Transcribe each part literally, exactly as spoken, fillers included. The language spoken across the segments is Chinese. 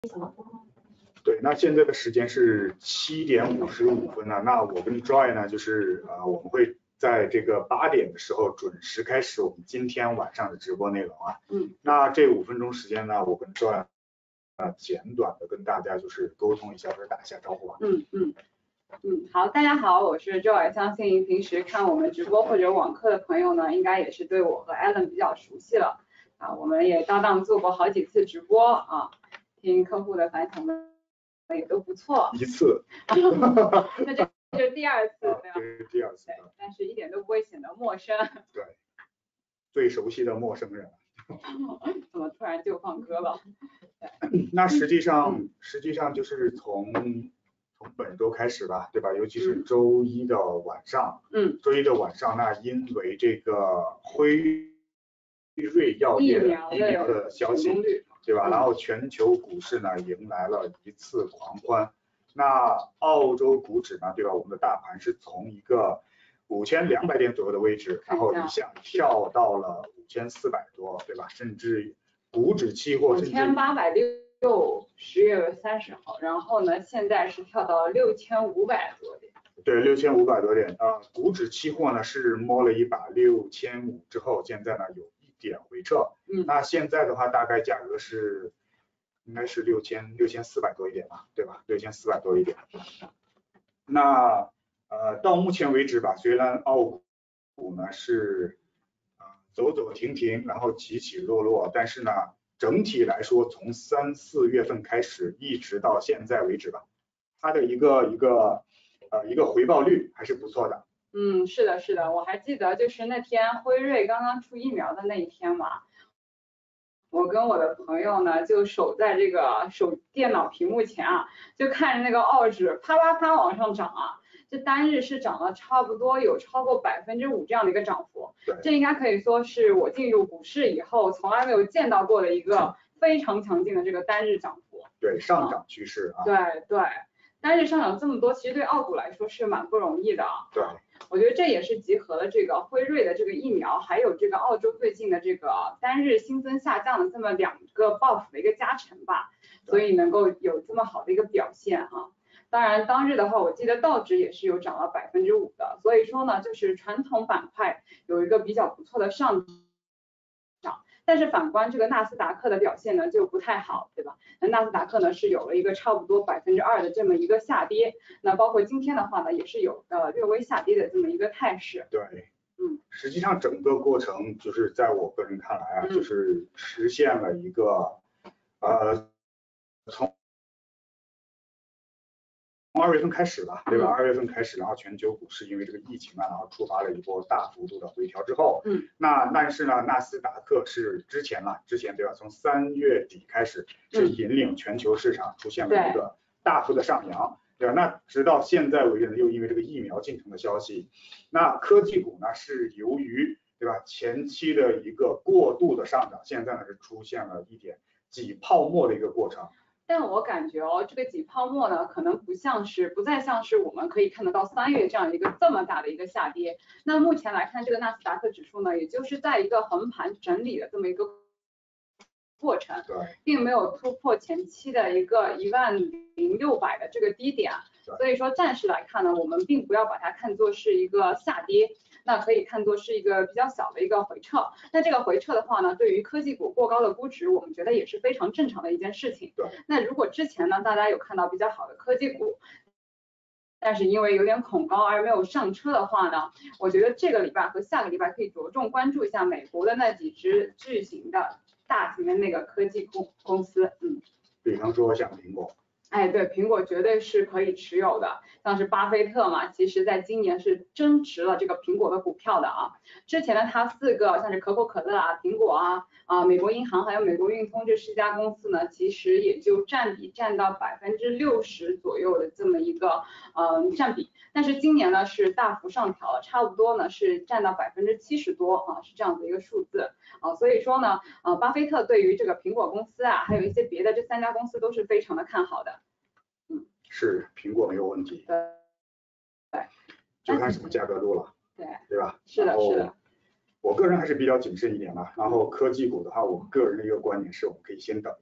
对，那现在的时间是七点五十五分了。那我跟 Joy 呢，就是呃，我们会在这个八点的时候准时开始我们今天晚上的直播内容啊。 嗯。 那这五分钟时间呢，我跟 Joy 呃简短的跟大家就是沟通一下或者打一下招呼吧。 嗯嗯嗯，好，大家好，我是 Joy。相信平时看我们直播或者网课的朋友呢，应该也是对我和 Alan 比较熟悉了啊。我们也搭档做过好几次直播啊，听客户的反响呢也都不错。 一次。 那这这是第二次，对吧？ 这是第二次。 对，但是一点都不会显得陌生。 对，最熟悉的陌生人。 怎么突然就放歌了？ 那实际上，实际上就是从从本周开始吧，对吧？尤其是周一的晚上， 嗯， 周一的晚上，那因为这个辉瑞药业疫苗的消息，对吧？然后全球股市呢迎来了一次狂欢。那澳洲股指呢，对吧？我们的大盘是从一个五千两百点左右的位置，然后一下跳到了五千四百多，对吧？甚至股指期货甚至五千八百六，十月三十号，然后呢，现在是跳到六千五百多点。 对，六千五百多点啊。股指期货呢是摸了一把六千五之后，现在呢有一点回撤。 嗯。 那现在的话，大概价格是应该是六千六千四百多一点吧，对吧？六千四百多一点。那呃，到目前为止吧，虽然澳股呢是啊、呃、走走停停，然后起起落落，但是呢，整体来说，从三四月份开始一直到现在为止吧，它的一个一个呃一个回报率还是不错的。 嗯，是的，是的，我还记得就是那天辉瑞刚刚出疫苗的那一天嘛，我跟我的朋友呢就守在这个手电脑屏幕前啊，就看着那个澳指啪啪啪往上涨啊，这单日是涨了差不多有超过百分之五这样的一个涨幅，这应该可以说是我进入股市以后从来没有见到过的一个非常强劲的这个单日涨幅。 对，上涨趋势啊。 对对，单日上涨这么多，其实对澳股来说是蛮不容易的啊。 对。 我觉得这也是集合了这个辉瑞的这个疫苗，还有这个澳洲最近的这个单日新增下降的这么两个 buff 的一个加成吧，所以能够有这么好的一个表现啊。当然当日的话，我记得道指也是有涨了百分之五的，所以说呢，就是传统板块有一个比较不错的上涨。但是反观这个纳斯达克的表现呢就不太好，对吧？那纳斯达克呢是有了一个差不多百分之二的这么一个下跌，那包括今天的话呢也是有呃略微下跌的这么一个态势。 对， 嗯， 实际上整个过程就是在我个人看来啊，嗯、就是实现了一个呃从。从二月份开始吧，对吧？二月份开始，然后全球股市因为这个疫情啊，然后触发了一波大幅度的回调之后， 嗯， 那但是呢，纳斯达克是之前了，之前对吧？从三月底开始是引领全球市场出现了一个大幅的上扬，对吧？那直到现在为止，又因为这个疫苗进程的消息，那科技股呢是由于对吧前期的一个过度的上涨，现在呢是出现了一点挤泡沫的一个过程。 但我感觉哦，这个挤泡沫呢，可能不像是，不再像是我们可以看得到三月这样一个这么大的一个下跌。那目前来看，这个纳斯达克指数呢，也就是在一个横盘整理的这么一个过程，并没有突破前期的一个一万零六百的这个低点。所以说暂时来看呢，我们并不要把它看作是一个下跌。那可以看作是一个比较小的一个回撤，那这个回撤的话呢，对于科技股过高的估值，我们觉得也是非常正常的一件事情。 对。 那如果之前呢，大家有看到比较好的科技股，但是因为有点恐高而没有上车的话呢，我觉得这个礼拜和下个礼拜可以着重关注一下美国的那几只巨型的大型的那个科技公公司，嗯， 比方说像苹果。 哎，对，苹果绝对是可以持有的，像是巴菲特嘛，其实在今年是增持了这个苹果的股票的啊。之前呢，他四个像是可口可乐啊、苹果啊、啊美国银行还有美国运通这四家公司呢，其实也就占比占到百分之六十左右的这么一个嗯占比。但是今年呢是大幅上调了，差不多呢是占到百分之七十多啊，是这样的一个数字啊。所以说呢，呃，巴菲特对于这个苹果公司啊，还有一些别的这三家公司都是非常的看好的。 是苹果没有问题， 对，对， 就看什么价格路了， 对， 对吧？ 是的，是的。 我个人还是比较谨慎一点吧。然后科技股的话，我个人的一个观点是，我们可以先等一等，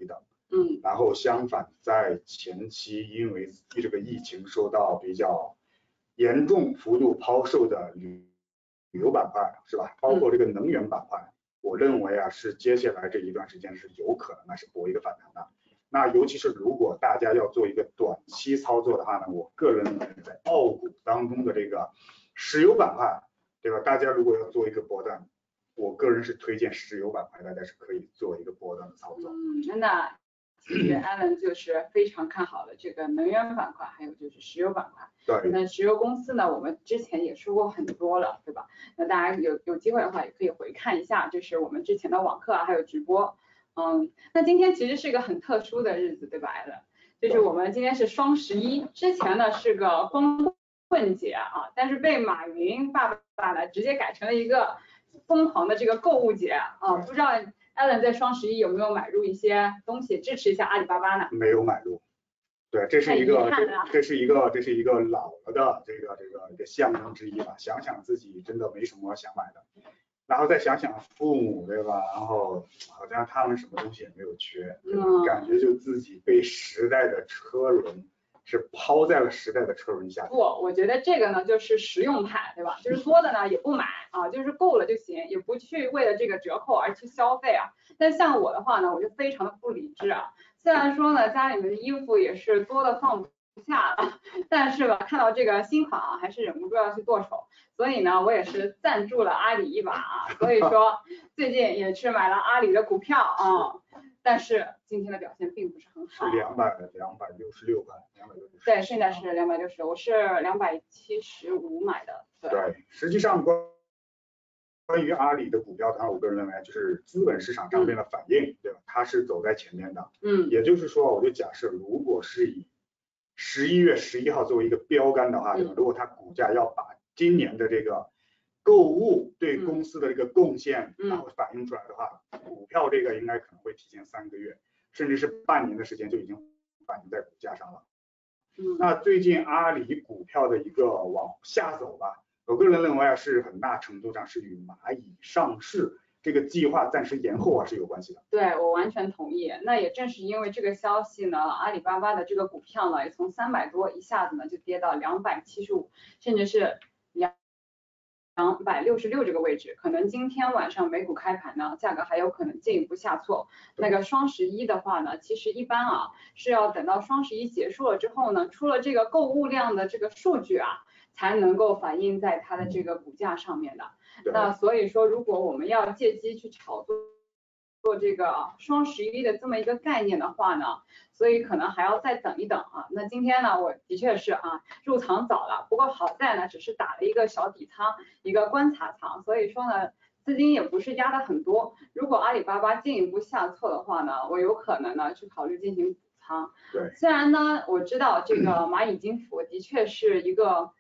嗯， 然后相反，在前期因为这个疫情受到比较严重幅度抛售的旅旅游板块是吧？包括这个能源板块，我认为啊是接下来这一段时间是有可能啊是博一个反弹的。那尤其是如果大家要做一个短期操作的话呢，我个人认为在澳股当中的这个石油板块，对吧？大家如果要做一个波段，我个人是推荐石油板块，大家是可以做一个波段的操作。 嗯，那其实 Alan 就是非常看好了这个能源板块，还有就是石油板块。 对。 那石油公司呢，我们之前也说过很多了，对吧？那大家有有机会的话，也可以回看一下，就是我们之前的网课啊，还有直播。嗯，那今天其实是一个很特殊的日子，对吧 ，Alan？就是我们今天是双十一，之前呢是个光棍节啊，但是被马云爸爸呢直接改成了一个疯狂的这个购物节啊，不知道 Alan 在双十一有没有买入一些东西支持一下阿里巴巴呢？ 没有买入。对，这是一个这这是一个这是一个老了的这个这个一个象征之一吧。想想自己真的没什么想买的，然后再想想父母，对吧？然后好像他们什么东西也没有缺， 嗯， 感觉就自己被时代的车轮是抛在了时代的车轮下。 不，我觉得这个呢就是实用派，对吧？就是多的呢也不买啊，就是够了就行，也不去为了这个折扣而去消费啊。但像我的话呢，我就非常的不理智啊。虽然说呢家里面的衣服也是多的放不下了，但是吧看到这个新款啊，还是忍不住要去剁手。所以呢，我也是赞助了阿里一把啊。所以说最近也是买了阿里的股票啊。但是今天的表现并不是很好， 是两百的两百六十六块，两百六十。 对，现在是两百六十，我是两百七十五买的。对， 对，实际上关关于阿里的股票的话，我个人认为就是资本市场上面的反应，嗯、对吧？它是走在前面的。 嗯， 也就是说，我就假设，如果是以十一月十一号作为一个标杆的话，对吧？ 嗯、 如果它股价要把今年的这个购物对公司的这个贡献， 嗯、 然后反映出来的话，股票这个应该可能会提前三个月，甚至是半年的时间就已经反映在股价上了。 嗯， 那最近阿里股票的一个往下走吧，我个人认为啊，是很大程度上是与蚂蚁上市这个计划暂时延后啊是有关系的。 对，我完全同意。那也正是因为这个消息呢，阿里巴巴的这个股票呢，也从三百多一下子呢就跌到两百七十五，甚至是两两百六十六这个位置。可能今天晚上美股开盘呢，价格还有可能进一步下挫。那个双十一的话呢，其实一般啊是要等到双十一结束了之后呢，出了这个购物量的这个数据啊，才能够反映在它的这个股价上面的。那所以说，如果我们要借机去炒作做这个双十一的这么一个概念的话呢，所以可能还要再等一等啊。那今天呢，我的确是啊入场早了，不过好在呢，只是打了一个小底仓，一个观察仓，所以说呢，资金也不是压的很多。如果阿里巴巴进一步下挫的话呢，我有可能呢去考虑进行补仓。 对， 虽然呢，我知道这个蚂蚁金服的确是一个。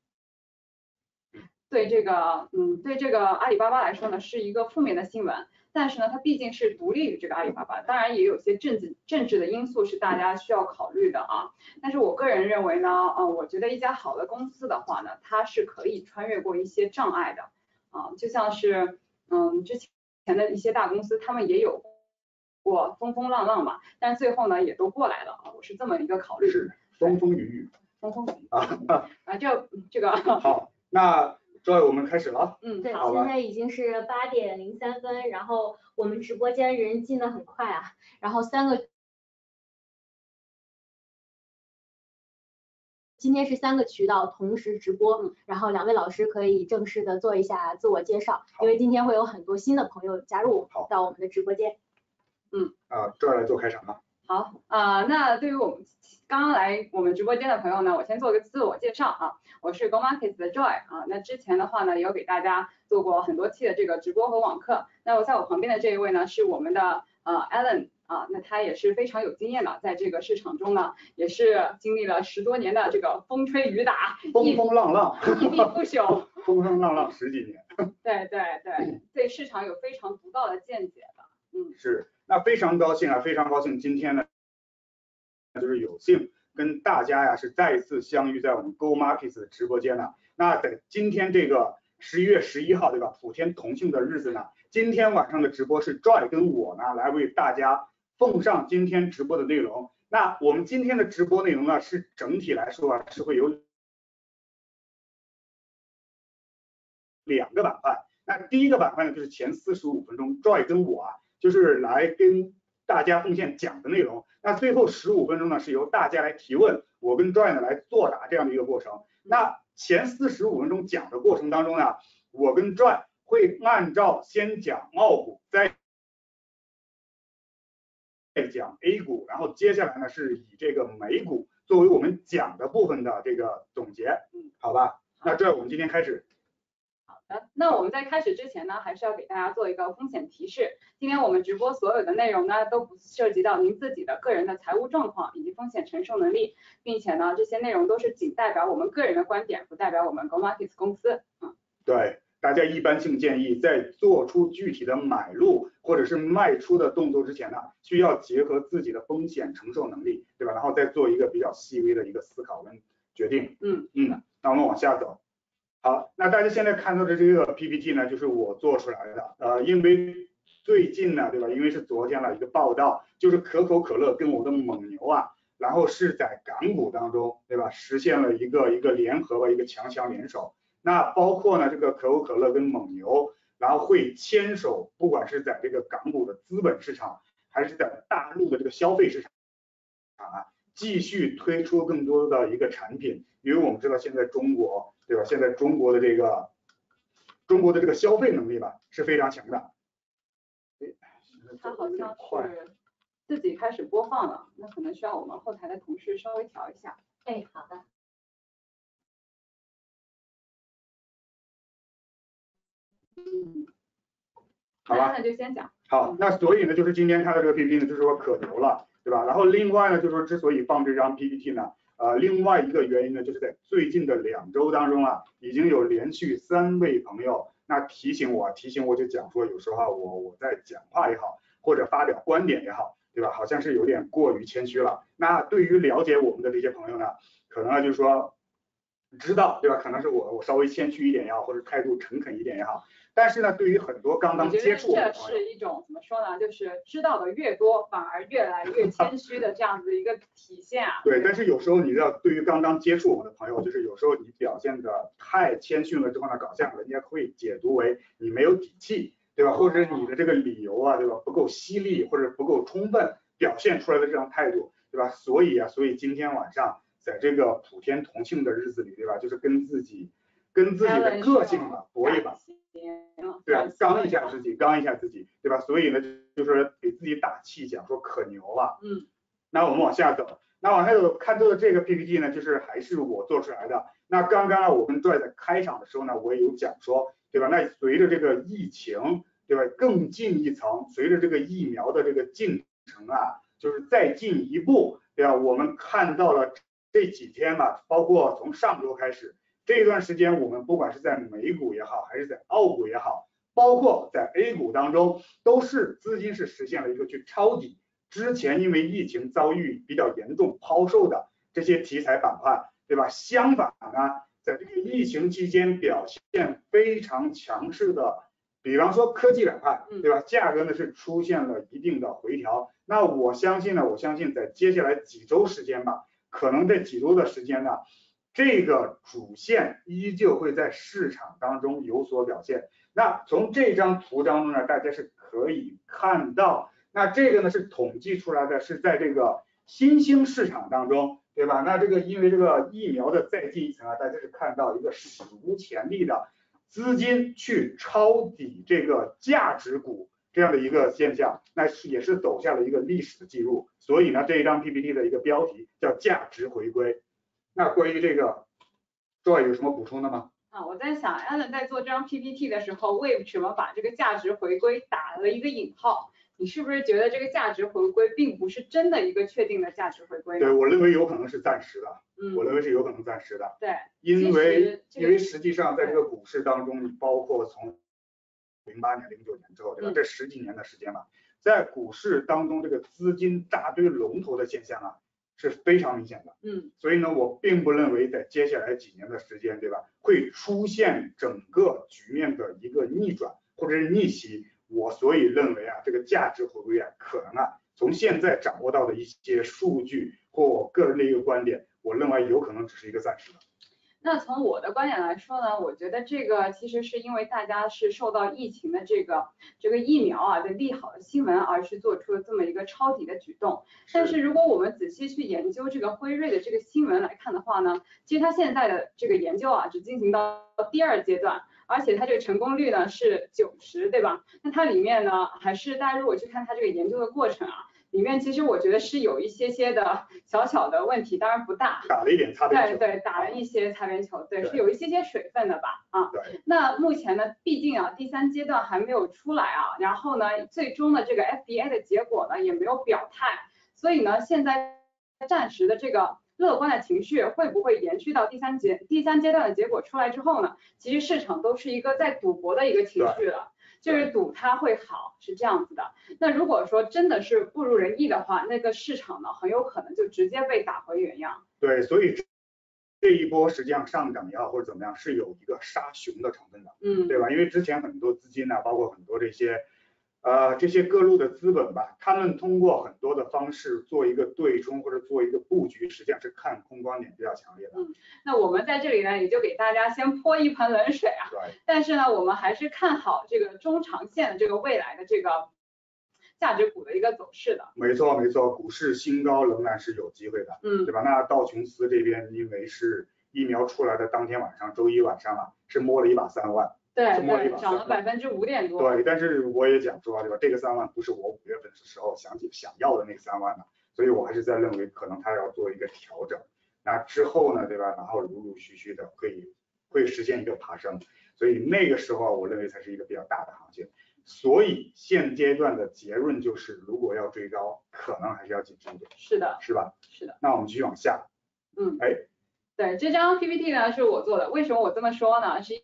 对这个，嗯，对这个阿里巴巴来说呢，是一个负面的新闻。但是呢，它毕竟是独立于这个阿里巴巴，当然也有些政治政治的因素是大家需要考虑的啊。但是我个人认为呢，啊，我觉得一家好的公司的话呢，它是可以穿越过一些障碍的啊，就像是嗯之前的一些大公司，他们也有过风风浪浪嘛，但是最后呢也都过来了啊，我是这么一个考虑。 是风风雨雨。 风风雨雨啊啊，这这个好，那。Joy，我们开始了。 嗯，对，现在已经是八点零三分，然后我们直播间人进的很快啊，然后三个，今天是三个渠道同时直播，然后两位老师可以正式的做一下自我介绍，因为今天会有很多新的朋友加入到我们的直播间。 嗯， 啊 ，Joy 来做开场啊。 好啊、呃，那对于我们刚刚来我们直播间的朋友呢，我先做个自我介绍啊，我是 Go Markets 的 Joy 啊，那之前的话呢，也有给大家做过很多期的这个直播和网课，那我在我旁边的这一位呢，是我们的呃 Alan 啊，那他也是非常有经验的，在这个市场中呢，也是经历了十多年的这个风吹雨打， 风风浪浪， 屹立不朽， 风风浪浪十几年。 对对对，对市场有非常独到的见解的，嗯， 是。那非常高兴啊，非常高兴今天呢，就是有幸跟大家呀是再次相遇在我们 Go Markets 的直播间呢。那在今天这个十一月十一号，对吧？普天同庆的日子呢，今天晚上的直播是 Joy 跟我呢来为大家奉上今天直播的内容。那我们今天的直播内容呢，是整体来说啊，是会有两个板块。那第一个板块呢，就是前四十五分钟 Joy 跟我啊，就是来跟大家奉献讲的内容。那最后十五分钟呢，是由大家来提问，我跟 Joy 呢来作答这样的一个过程。那前四十五分钟讲的过程当中呢，我跟 Joy 会按照先讲澳股，再再讲 A 股，然后接下来呢是以这个美股作为我们讲的部分的这个总结，嗯，好吧？那这我们今天开始。 好的，那我们在开始之前呢，还是要给大家做一个风险提示。今天我们直播所有的内容呢，都不涉及到您自己的个人的财务状况以及风险承受能力，并且呢，这些内容都是仅代表我们个人的观点，不代表我们 Go Markets 公司。嗯， 对。大家一般性建议，在做出具体的买入或者是卖出的动作之前呢，需要结合自己的风险承受能力，对吧？然后再做一个比较细微的一个思考跟决定。 嗯嗯，那我们往下走。好，那大家现在看到的这个 P P T 呢，就是我做出来的。呃，因为最近呢，对吧？因为是昨天了一个报道，就是可口可乐跟我的蒙牛啊，然后是在港股当中，对吧？实现了一个一个联合吧，一个强强联手。那包括呢，这个可口可乐跟蒙牛，然后会牵手，不管是在这个港股的资本市场，还是在大陆的这个消费市场啊，继续推出更多的一个产品。因为我们知道现在中国，对吧？现在中国的这个中国的这个消费能力吧是非常强的。 它好像是自己开始播放了，那可能需要我们后台的同事稍微调一下。 哎，好的。 好吧， 那就先讲。 好，那所以呢，就是今天看到这个 P P T 呢，就是说可牛了，对吧？然后另外呢，就是说之所以放这张 P P T 呢，呃，另外一个原因呢，就是在最近的两周当中啊，已经有连续三位朋友那提醒我，提醒我就讲说，有时候我我在讲话也好，或者发表观点也好，对吧？好像是有点过于谦虚了。那对于了解我们的这些朋友呢，可能就是说知道，对吧？可能是我我稍微谦虚一点也好，或者态度诚恳一点也好。但是呢，对于很多刚刚接触我的朋友， 这是一种怎么说呢？就是知道的越多，反而越来越谦虚的这样子一个体现啊。 对，但是有时候你知道，对于刚刚接触我们的朋友，就是有时候你表现的太谦逊了之后呢，搞像人家会解读为你没有底气，对吧？或者你的这个理由啊，对吧？不够犀利或者不够充分表现出来的这样态度，对吧？所以啊，所以今天晚上在这个普天同庆的日子里，对吧？就是跟自己跟自己的个性吧搏一把。对啊，刚一下自己，刚一下自己，对吧？所以呢，就是给自己打气，讲说可牛了。 嗯， 那我们往下走，那往下走，看到的这个 P P T 呢，就是还是我做出来的。那刚刚啊，我跟 Joy 在开场的时候呢，我也有讲说，对吧？那随着这个疫情，对吧，更进一层，随着这个疫苗的这个进程啊，就是再进一步，对吧？我们看到了这几天吧，包括从上周开始。这一段时间，我们不管是在美股也好，还是在澳股也好，包括在 A 股当中，都是资金是实现了一个去抄底之前因为疫情遭遇比较严重抛售的这些题材板块，对吧？相反呢，在这个疫情期间表现非常强势的，比方说科技板块，对吧？价格呢是出现了一定的回调。那我相信呢，我相信在接下来几周时间吧，可能这几周的时间呢。这个主线依旧会在市场当中有所表现。那从这张图当中呢，大家是可以看到，那这个呢是统计出来的，是在这个新兴市场当中，对吧？那这个因为这个疫苗的再进一层啊，大家是看到一个史无前例的资金去抄底这个价值股这样的一个现象，那也是走下了一个历史的记录。所以呢，这一张 P P T 的一个标题叫价值回归。那关于这个 Joy 有什么补充的吗？ 啊，我在想 Alan 在做这张 P P T 的时候，为什么把这个价值回归打了一个引号？你是不是觉得这个价值回归并不是真的一个确定的价值回归呢？ 对，我认为有可能是暂时的， 嗯， 我认为是有可能暂时的。 对， 因为、这个、因为实际上在这个股市当中，包括从零八年、零九年之后，对吧？嗯、这十几年的时间了，在股市当中这个资金扎堆龙头的现象啊。是非常明显的， 嗯， 所以呢，我并不认为在接下来几年的时间，对吧，会出现整个局面的一个逆转或者是逆袭。我所以认为啊，这个价值回归啊，可能啊， 从现在掌握到的一些数据或我个人的一个观点，我认为有可能只是一个暂时的。 那从我的观点来说呢，我觉得这个其实是因为大家是受到疫情的这个这个疫苗啊的利好的新闻而去做出了这么一个抄底的举动。但是如果我们仔细去研究这个辉瑞的这个新闻来看的话呢，其实它现在的这个研究啊只进行到第二阶段，而且它这个成功率呢是九十，对吧？那它里面呢还是大家如果去看它这个研究的过程啊。里面其实我觉得是有一些些的小小的问题，当然不大， 打了一点擦边球， 对对，打了一些擦边球，对，是有一些些水分的吧，啊， 对。 那目前呢，毕竟啊，第三阶段还没有出来啊，然后呢，最终的这个 F D A 的结果呢也没有表态，所以呢，现在暂时的这个乐观的情绪会不会延续到第三阶第三阶段的结果出来之后呢？其实市场都是一个在赌博的一个情绪了。就是赌它会好，是这样子的。那如果说真的是不如人意的话，那个市场呢很有可能就直接被打回原样。 对，所以这一波实际上上涨也好或者怎么样，是有一个杀熊的成分的， 嗯， 对吧？因为之前很多资金呢，包括很多这些呃这些各路的资本吧，他们通过很多的方式做一个对冲或者做一个布局，实际上是看空观点比较强烈的。 嗯，那我们在这里呢，也就给大家先泼一盆冷水啊。 对。 但是呢，我们还是看好这个中长线的这个未来的这个价值股的一个走势的。 没错没错，股市新高仍然是有机会的， 嗯， 对吧？那道琼斯这边因为是疫苗出来的当天晚上，周一晚上啊，是摸了一把三万。 对对，涨了百分之五点多。 对，但是我也讲说，对吧？这个三万不是我五月份的时候想想要的那个三万呢，所以我还是在认为可能它要做一个调整。那之后呢，对吧？然后陆陆续续的可以会实现一个爬升，所以那个时候我认为才是一个比较大的行情。所以现阶段的结论就是，如果要追高，可能还是要谨慎一点。 是的， 是吧？ 是的。 那我们继续往下。 嗯， 哎， 对，这张 P P T 呢是我做的，为什么我这么说呢？是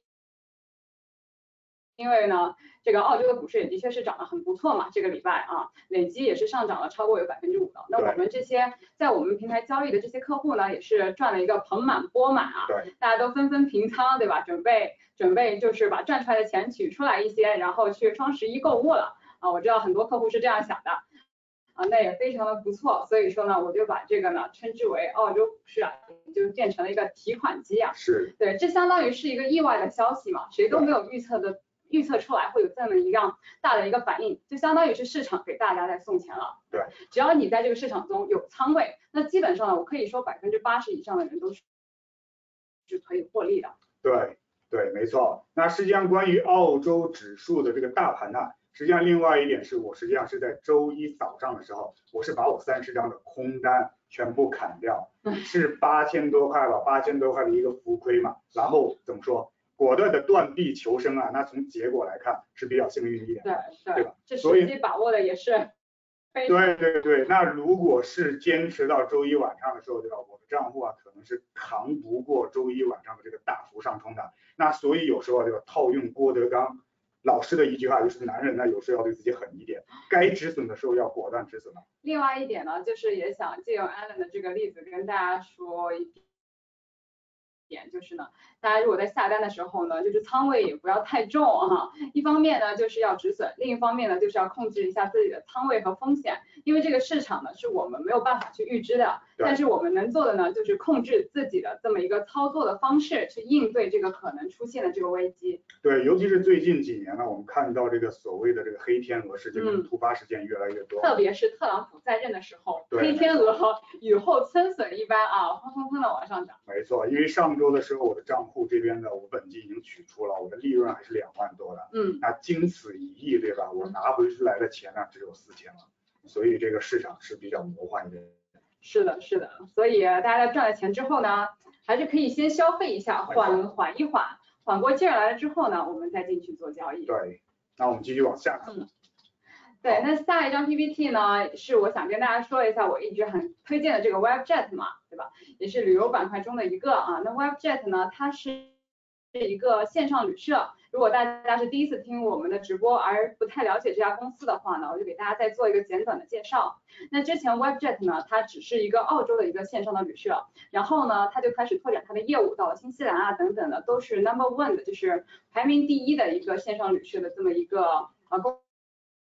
因为呢，这个澳洲的股市也的确是涨得很不错嘛，这个礼拜啊，累计也是上涨了超过有百分之五的。那我们这些在我们平台交易的这些客户呢，也是赚了一个盆满钵满啊， 对， 大家都纷纷平仓，对吧？准备准备就是把赚出来的钱取出来一些，然后去双十一购物了啊。我知道很多客户是这样想的啊，那也非常的不错。所以说呢，我就把这个呢称之为澳洲股市啊，就变成了一个提款机啊。 是， 对，这相当于是一个意外的消息嘛，谁都没有预测的。预测出来会有这么一样大的一个反应，就相当于是市场给大家在送钱了。 对， 只要你在这个市场中有仓位，那基本上呢，我可以说百分之八十以上的人都是是可以获利的。 对对，没错。那实际上关于澳洲指数的这个大盘呢，实际上另外一点是我实际上是在周一早上的时候，我是把我三十张的空单全部砍掉，是八千多块吧，八千多块的一个浮亏嘛，然后怎么说？果断的断臂求生啊，那从结果来看是比较幸运一点， 对对， 对吧？ 这时机把握的也是非常。 对对对，那如果是坚持到周一晚上的时候，对吧？我的账户啊可能是扛不过周一晚上的这个大幅上冲的，那所以有时候对吧？套用郭德纲老师的一句话，就是男人呢有时候要对自己狠一点，该止损的时候要果断止损了。 另外一点呢，就是也想借用 Alan 的这个例子跟大家说一点。点就是呢，大家如果在下单的时候呢，就是仓位也不要太重哈。一方面呢就是要止损，另一方面呢就是要控制一下自己的仓位和风险，因为这个市场呢是我们没有办法去预知的，但是我们能做的呢就是控制自己的这么一个操作的方式，去应对这个可能出现的这个危机。 对，尤其是最近几年呢，我们看到这个所谓的这个黑天鹅事件跟突发事件越来越多， 嗯、特别是特朗普在任的时候，黑天鹅雨后春笋一般啊，轰轰轰的往上涨。 没错，因为上周的时候我的账户这边的我本金已经取出了，我的利润还是两万多的， 嗯， 那经此一役，对吧？我拿回来的钱呢只有四千了，所以这个市场是比较魔幻的。 是的，是的，所以大家在赚了钱之后呢，还是可以先消费一下，缓缓一缓，缓过劲儿来了之后呢，我们再进去做交易。 对，那我们继续往下看。 嗯，对，那下一张 P P T 呢，是我想跟大家说一下，我一直很推荐的这个 Webjet 嘛，对吧？也是旅游板块中的一个啊。那 Webjet 呢，它是一个线上旅社。如果大家是第一次听我们的直播而不太了解这家公司的话呢，我就给大家再做一个简短的介绍。那之前 Webjet 呢，它只是一个澳洲的一个线上的旅社，然后呢，它就开始拓展它的业务到了新西兰啊等等的，都是 number one 的，就是排名第一的一个线上旅社的这么一个呃公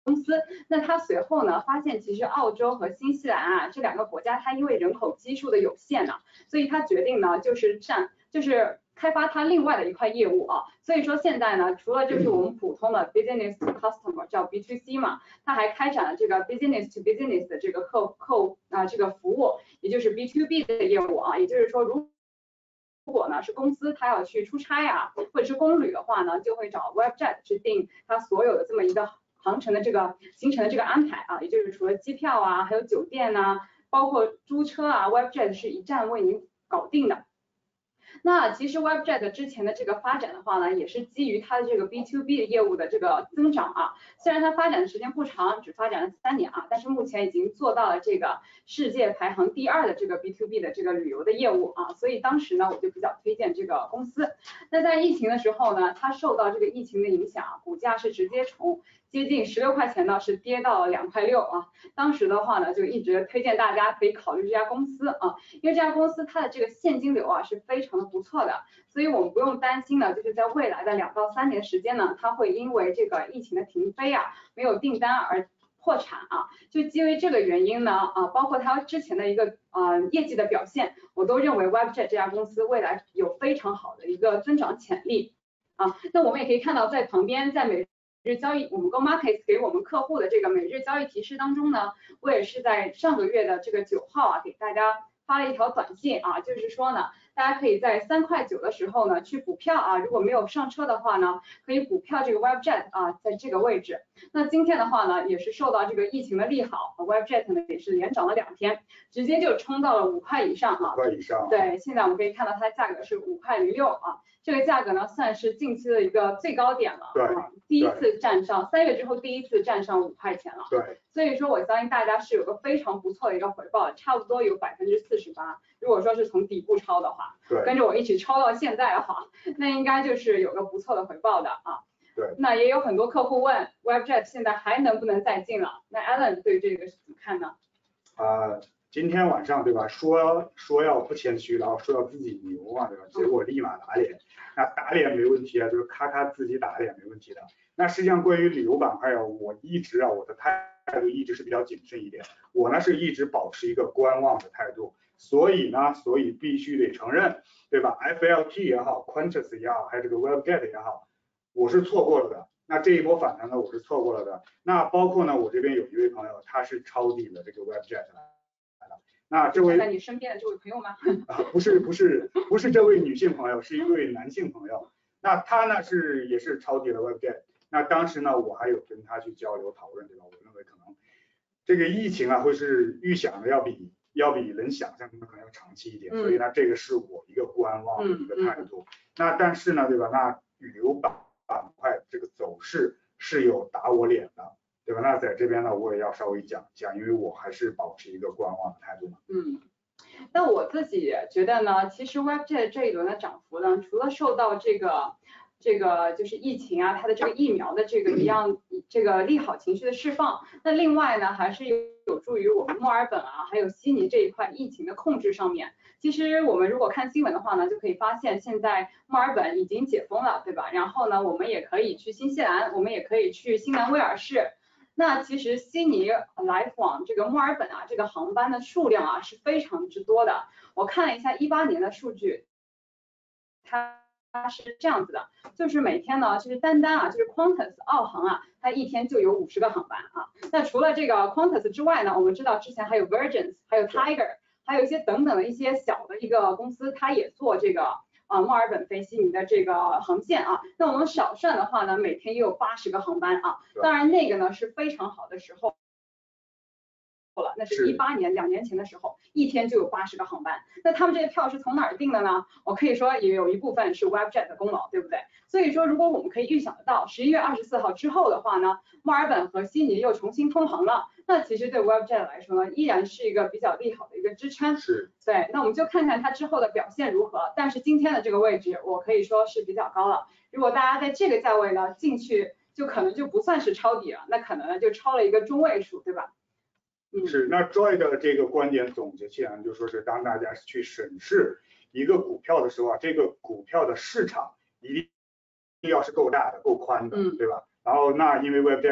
公司。那他随后呢发现，其实澳洲和新西兰啊这两个国家，它因为人口基数的有限呢，所以他决定呢就是占就是开发它另外的一块业务啊。所以说现在呢，除了就是我们普通的 business to customer 叫 B to C 嘛，它还开展了这个 business to business 的这个客客啊这个服务，也就是 B to B 的业务啊。也就是说，如如果呢是公司它要去出差啊，或者是公旅的话呢，就会找 Webjet 制定它所有的这么一个航程的这个行程的这个安排啊，也就是除了机票啊，还有酒店呐、啊，包括租车啊 ，Webjet 是一站为您搞定的。那其实 Webjet 之前的这个发展的话呢，也是基于它的这个 B to B 业务的这个增长啊。虽然它发展的时间不长，只发展了三年啊，但是目前已经做到了这个世界排行第二的这个 B to B 的这个旅游的业务啊。所以当时呢，我就比较推荐这个公司。那在疫情的时候呢，它受到这个疫情的影响，股价是直接从接近十六块钱呢，是跌到了两块六啊。当时的话呢，就一直推荐大家可以考虑这家公司啊，因为这家公司它的这个现金流啊是非常的不错的，所以我们不用担心呢，就是在未来的两到三年时间呢，它会因为这个疫情的停飞啊，没有订单而破产啊。就基于这个原因呢，啊，包括它之前的一个呃业绩的表现，我都认为 Webjet 这家公司未来有非常好的一个增长潜力啊。那我们也可以看到，在旁边在每日交易，我们 Go Markets 给我们客户的这个每日交易提示当中呢，我也是在上个月的这个九号啊，给大家发了一条短信啊，就是说呢，大家可以在三块九的时候呢去补票啊，如果没有上车的话呢，可以补票这个 Webjet 啊，在这个位置。那今天的话呢，也是受到这个疫情的利好 ，Webjet 呢也是连涨了两天，直接就冲到了五块以上啊。 五块以上。 对，现在我们可以看到它的价格是五块零六啊。这个价格呢，算是近期的一个最高点了， 对， 啊、第一次站上三月之后第一次站上五块钱了， 对， 所以说我相信大家是有个非常不错的一个回报，差不多有百分之四十八，如果说是从底部抄的话， 对， 跟着我一起抄到现在的话，那应该就是有个不错的回报的啊。 对， 那也有很多客户问 Webjet 现在还能不能再进了？那 Alan 对这个是怎么看呢？ 啊、呃。今天晚上对吧？说说要不谦虚，然后说要自己牛嘛，对吧？结果立马打脸，那打脸没问题啊，就是咔咔自己打脸没问题的。那实际上关于旅游板块啊，我一直啊我的态度一直是比较谨慎一点，我呢是一直保持一个观望的态度，所以呢，所以必须得承认，对吧 ？F L T 也好 ，Qantas 也好，还有这个 Webjet 也好，我是错过了的。那这一波反弹呢，我是错过了的。那包括呢，我这边有一位朋友，他是抄底了这个 Webjet 的。那这位在你身边的这位朋友吗？ 啊，不是不是不是这位女性朋友，是一位男性朋友。那他呢是也是抄底了 Webjet。那当时呢，我还有跟他去交流讨论，对吧？我认为可能这个疫情啊，会是预想的要比要比人想象的可能要长期一点， 嗯、 所以呢，这个是我一个观望的一个态度。嗯嗯、那但是呢，对吧？那旅游板板块这个走势是有打我脸的。对吧？那在这边呢，我也要稍微讲一下，因为我还是保持一个观望的态度嘛。 嗯，那我自己觉得呢，其实 Webjet 这一轮的涨幅呢，除了受到这个这个就是疫情啊，它的这个疫苗的这个一样这个利好情绪的释放，那另外呢，还是有有助于我们墨尔本啊，还有悉尼这一块疫情的控制上面。其实我们如果看新闻的话呢，就可以发现现在墨尔本已经解封了，对吧？然后呢，我们也可以去新西兰，我们也可以去新南威尔士。那其实悉尼来往这个墨尔本啊，这个航班的数量啊是非常之多的。我看了一下一八年的数据，它它是这样子的，就是每天呢，就是单单啊，就是 Qantas 澳航啊，它一天就有五十个航班啊。那除了这个 Qantas 之外呢，我们知道之前还有 Virgin， 还有 Tiger， 还有一些等等的一些小的一个公司，它也做这个。啊，墨尔本飞悉尼的这个航线啊，那我们少算的话呢，每天也有八十个航班啊，当然那个呢是非常好的时候了，那是一八年两年前的时候，一天就有八十个航班。那他们这些票是从哪儿订的呢？我可以说也有一部分是 Webjet 的功劳，对不对？所以说，如果我们可以预想得到十一月二十四号之后的话呢，墨尔本和悉尼又重新通航了，那其实对 Webjet 来说呢，依然是一个比较利好的一个支撑。 是。 对，那我们就看看它之后的表现如何。但是今天的这个位置，我可以说是比较高了。如果大家在这个价位呢进去，就可能就不算是抄底了，那可能呢就抄了一个中位数，对吧？ 嗯、是。那 Joy 的这个观点总结起来就说是当大家去审视一个股票的时候啊，这个股票的市场一定要是够大的、够宽的， 嗯、 对吧？然后那因为 Webjet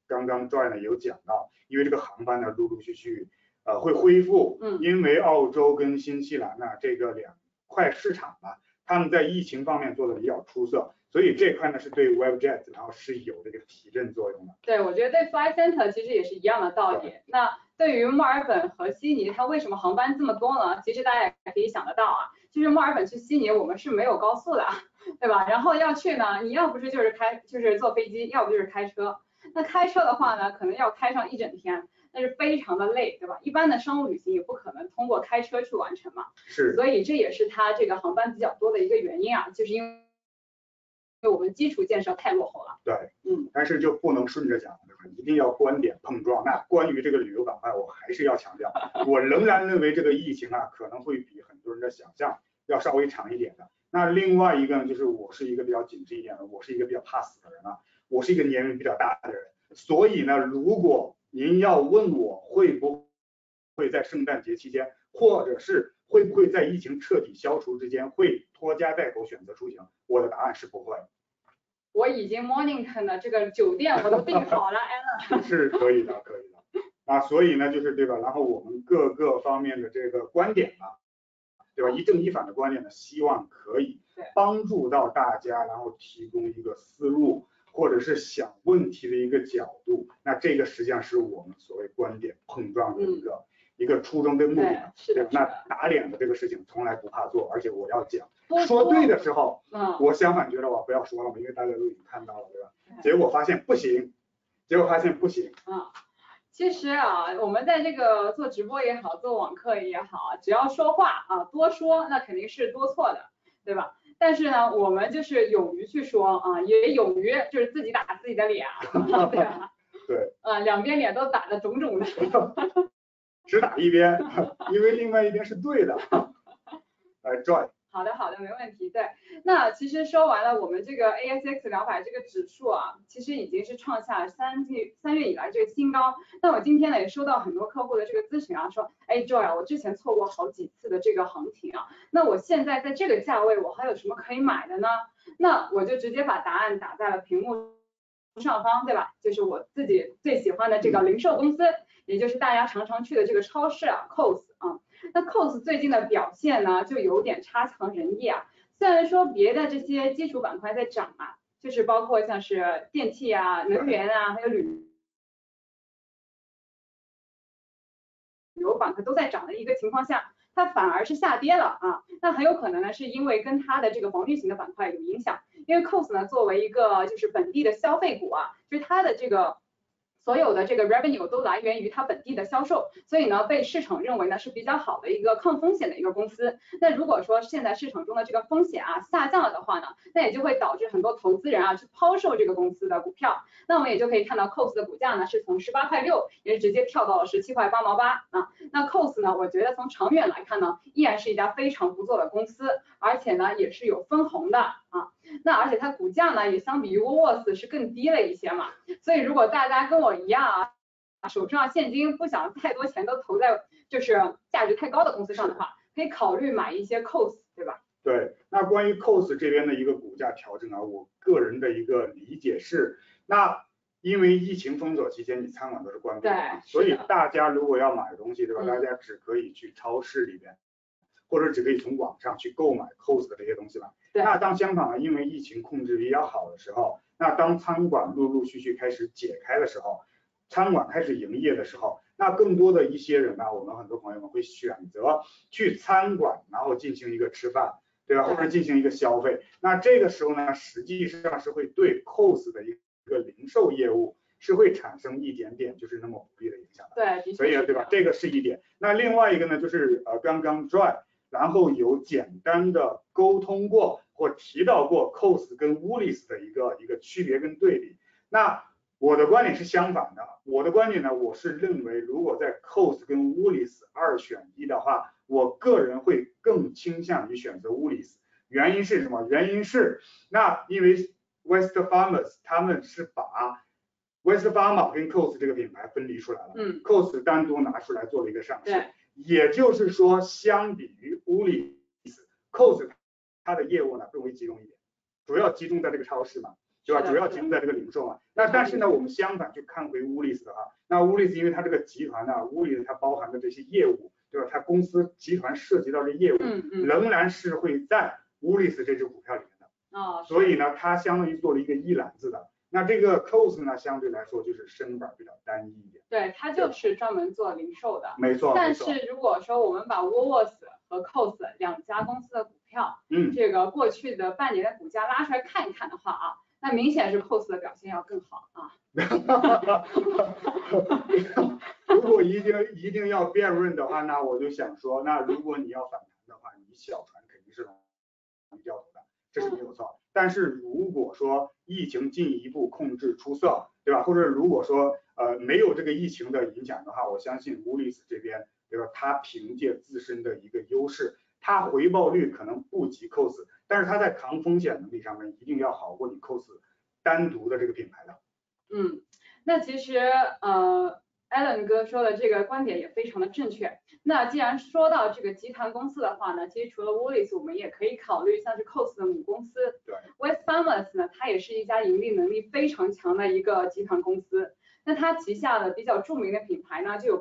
刚刚 Joy 呢有讲到，因为这个航班呢陆陆续续呃会恢复， 嗯， 因为澳洲跟新西兰呢这个两块市场呢，他们在疫情方面做的比较出色，所以这块呢是对 Webjet 然后是有这个提振作用的。 对，我觉得对 Flight Center 其实也是一样的道理。那对于墨尔本和悉尼，它为什么航班这么多呢？其实大家也可以想得到啊，就是墨尔本去悉尼我们是没有高速的，对吧？然后要去呢，你要不是就是开就是坐飞机，要不就是开车。那开车的话呢，可能要开上一整天，那是非常的累，对吧？一般的商务旅行也不可能通过开车去完成嘛。 是。 所以这也是它这个航班比较多的一个原因啊，就是因为。因为我们基础建设太落后了。 对， 嗯， 但是就不能顺着讲，对吧？一定要观点碰撞。那关于这个旅游板块，我还是要强调，我仍然认为这个疫情啊，可能会比很多人的想象要稍微长一点的。那另外一个呢，就是我是一个比较谨慎一点的，我是一个比较怕死的人啊，我是一个年龄比较大的人，所以呢，如果您要问我会不会在圣诞节期间，或者是会不会在疫情彻底消除之间会拖家带口选择出行，我的答案是不会。 我已经 Mornington 的这个酒店我都订好了 ，Alan 是可以的，可以的。啊，所以呢，就是对吧？然后我们各个方面的这个观点呢，对吧？一正一反的观点呢，希望可以帮助到大家，然后提供一个思路，或者是想问题的一个角度。那这个实际上是我们所谓观点碰撞的一个、嗯、一个初衷跟目的。 是的。 那打脸的这个事情从来不怕做，而且我要讲。说对的时候，嗯，我相反觉得我不要说了嘛，因为大家都已经看到了，对吧？结果发现不行，结果发现不行。 嗯，其实啊，我们在这个做直播也好，做网课也好，只要说话啊，多说，那肯定是多错的，对吧？但是呢，我们就是勇于去说啊，也勇于就是自己打自己的脸，对吧？ 对。 啊，两边脸都打得肿肿的。 只打一边，因为另外一边是对的。来 Joy。 好的，好的，没问题。对，那其实说完了，我们这个 A S X 两百这个指数啊，其实已经是创下三季三月以来这个新高。那我今天呢也收到很多客户的这个咨询啊，说，哎 Joy 啊，我之前错过好几次的这个行情啊，那我现在在这个价位，我还有什么可以买的呢？那我就直接把答案打在了屏幕上方，对吧？就是我自己最喜欢的这个零售公司，也就是大家常常去的这个超市啊 ，Coles 啊。那 Coles 最近的表现呢，就有点差强人意啊。虽然说别的这些基础板块在涨啊，就是包括像是电器啊、能源啊，还有旅游板块都在涨的一个情况下，它反而是下跌了啊。那很有可能呢，是因为跟它的这个防御型的板块有影响。因为 Coles 呢，作为一个就是本地的消费股啊，就是它的这个。所有的这个 revenue 都来源于它本地的销售，所以呢，被市场认为呢是比较好的一个抗风险的一个公司。那如果说现在市场中的这个风险啊下降了的话呢，那也就会导致很多投资人啊去抛售这个公司的股票。那我们也就可以看到 Coles 的股价呢是从十八块六也是直接跳到了十七块八毛八啊。那 Coles 呢，我觉得从长远来看呢，依然是一家非常不错的公司，而且呢也是有分红的啊。那而且它股价呢也相比于 Woolworths 是更低了一些嘛，所以如果大家跟我一样啊，手上现金不想太多钱都投在就是价值太高的公司上的话，可以考虑买一些 Coles， 对吧？ 对，那关于 Coles 这边的一个股价调整啊，我个人的一个理解是，那因为疫情封锁期间你餐馆都是关闭的，所以大家如果要买东西，对吧？嗯、大家只可以去超市里边。或者只可以从网上去购买 Coles 的这些东西了。那当香港呢，因为疫情控制比较好的时候，那当餐馆陆陆续续开始解开的时候，餐馆开始营业的时候，那更多的一些人呢，我们很多朋友们会选择去餐馆，然后进行一个吃饭，对吧？或者进行一个消费。那这个时候呢，实际上是会对 Coles 的一个零售业务是会产生一点点就是那么不利的影响的。 对， 所以对吧？这个是一点。那另外一个呢，就是呃刚刚 Joy。然后有简单的沟通过或提到过 Coles 跟 Woolies 的一个一个区别跟对比。那我的观点是相反的，我的观点呢，我是认为如果在 Coles 跟 Woolies 二选一的话，我个人会更倾向于选择 Woolies。原因是什么？原因是那因为 Wesfarmers 他们是把 Wesfarmers 跟 Coles 这个品牌分离出来了， 嗯 ，Coles 单独拿出来做了一个上市。也就是说，相比于 Woolies，Coles 它的业务呢更为集中一点，主要集中在这个超市嘛。 对吧？主要集中在这个零售嘛。那但是呢，我们相反去看回乌利斯哈，那乌利斯因为它这个集团呢，乌利斯它包含的这些业务，对吧？它公司集团涉及到的业务， 嗯嗯， 仍然是会在乌利斯这只股票里面的。 哦， 所以呢，它相当于做了一个一篮子的。那这个 C O S 呢，相对来说就是身板比较单一一点。 对，它就是专门做零售的。 没错。 但是如果说我们把 Woolworths 和 C O S 两家公司的股票， 嗯，这个过去的半年的股价拉出来看一看的话啊，那明显是 C O S 的表现要更好啊。 如果一定一定要辩论的话，那我就想说，那如果你要反弹的话，你小船肯定是容易掉头的，这是没有错。但是如果说疫情进一步控制出色，对吧？或者如果说呃没有这个疫情的影响的话，我相信乌利斯这边，对吧？它凭借自身的一个优势，它回报率可能不及 C O S， 但是它在抗风险能力上面一定要好过你 C O S 单独的这个品牌的。 嗯，那其实呃 Alan 哥说的这个观点也非常的正确。那既然说到这个集团公司的话呢，其实除了 Woolies， 我们也可以考虑像是 C O S 的母公司。 对。 Wesfarmers 呢，它也是一家盈利能力非常强的一个集团公司。那它旗下的比较著名的品牌呢，就有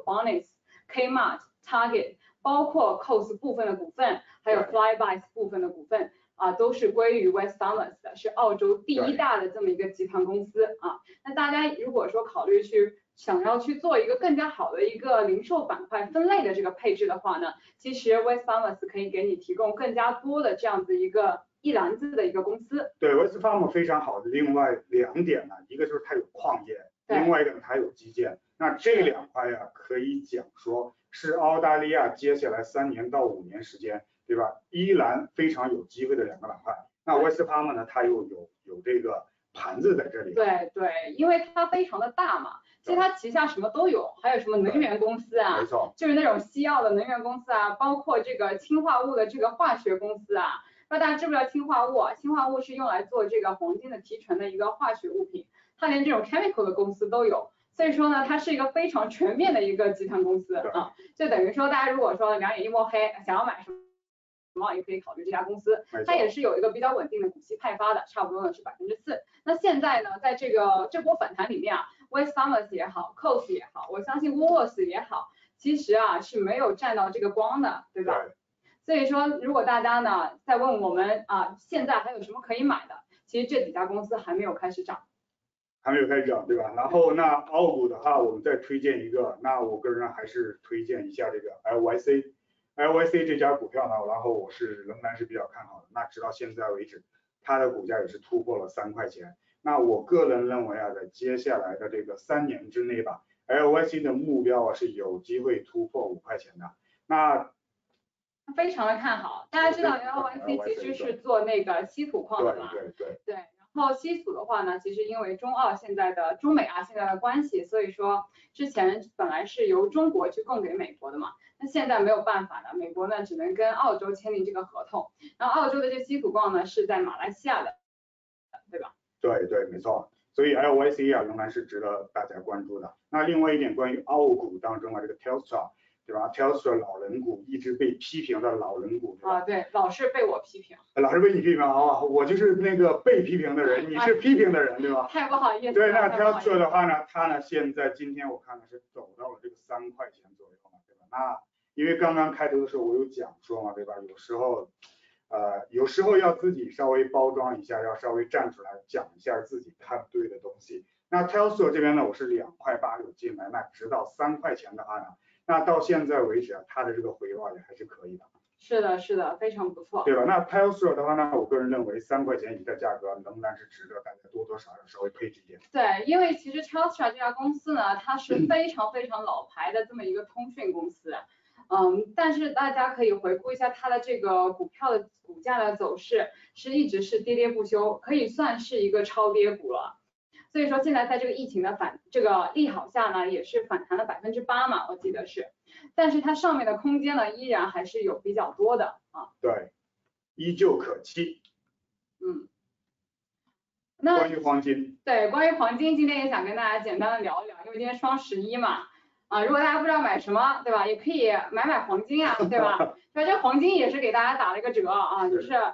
Bonnis、Kmart、Target， 包括 C O S 部分的股份，还有 Flybuys 部分的股份。啊，都是归于 Wesfarmers 的，是澳洲第一大的这么一个集团公司啊。那大家如果说考虑去想要去做一个更加好的一个零售板块分类的这个配置的话呢，其实 Wesfarmers 可以给你提供更加多的这样子一个一篮子的一个公司。 对 ，Wesfarmers 非常好的另外两点呢，一个就是它有矿业，另外一个它有基建。那这两块呀，可以讲说是澳大利亚接下来三年到五年时间，对吧？依然非常有机会的两个板块。那 Wesfarmers 呢，它又有有这个盘子在这里。 对对，因为它非常的大嘛，其实它旗下什么都有，还有什么能源公司啊， 没错， 就是那种西澳的能源公司啊，包括这个氢化物的这个化学公司啊。那大家知不知道氢化物？氢化物是用来做这个黄金的提纯的一个化学物品，它连这种 chemical 的公司都有。所以说呢，它是一个非常全面的一个集团公司啊，就等于说大家如果说两眼一摸黑，想要买什么也可以考虑这家公司，它也是有一个比较稳定的股息派发的，差不多呢是百分之四。那现在呢，在这个这波反弹里面啊 ，Wesfarmers 也好 ，C O S 也好，我相信 Woolworths 也好，其实啊是没有占到这个光的，对吧？ 对。 所以说，如果大家呢在问我们啊，现在还有什么可以买的，其实这几家公司还没有开始涨。 还没有开始涨，对吧？然后那澳股的话，我们再推荐一个，那我个人还是推荐一下这个 L Y C。L Y C 这家股票呢，然后我是仍然是比较看好的。那直到现在为止，它的股价也是突破了三块钱。那我个人认为啊，在接下来的这个三年之内吧 ，L Y C 的目标啊是有机会突破五块钱的。那非常的看好，大家知道 L Y C 其实是做那个稀土矿的嘛， 对对对对。然后稀土的话呢，其实因为中澳现在的中美啊现在的关系，所以说之前本来是由中国去供给美国的嘛，那现在没有办法的，美国呢只能跟澳洲签订这个合同，然后澳洲的这稀土矿呢是在马来西亚的，对吧？ 对对，没错。所以 L Y C 啊仍然是值得大家关注的。那另外一点关于澳股当中啊，这个 Telstra。对吧 ？Telstra 老人股一直被批评的老人股， 啊，对，老是被我批评， 老是被你批评啊，我就是那个被批评的人，你是批评的人，对吧？ 太不好意思了。 对，那 Telstra 的话呢，它呢现在今天我看呢是走到了这个三块钱左右嘛，对吧？那因为刚刚开头的时候我有讲说嘛，对吧？有时候，呃，有时候要自己稍微包装一下，要稍微站出来讲一下自己看对的东西。那 Telstra 这边呢，我是两块八有进来，那直到三块钱的话呢。那到现在为止啊，它的这个回报也还是可以的。 是的，是的，非常不错。 对吧？那 Telstra 的话呢，我个人认为三块钱以下价格仍然是值得大家多多少少稍微配置一点。 对，因为其实 Telstra 这家公司呢，它是非常非常老牌的这么一个通讯公司。嗯，但是大家可以回顾一下它的这个股票的股价的走势，是一直是跌跌不休，可以算是一个超跌股了。所以说现在在这个疫情的反这个利好下呢，也是反弹了百分之八嘛，我记得是，但是它上面的空间呢，依然还是有比较多的啊。 对，依旧可期。 嗯。那关于黄金。 对，关于黄金，今天也想跟大家简单的聊一聊，因为今天双十一嘛，啊，如果大家不知道买什么，对吧，也可以买买黄金啊，对吧？所以这黄金也是给大家打了一个折啊，就是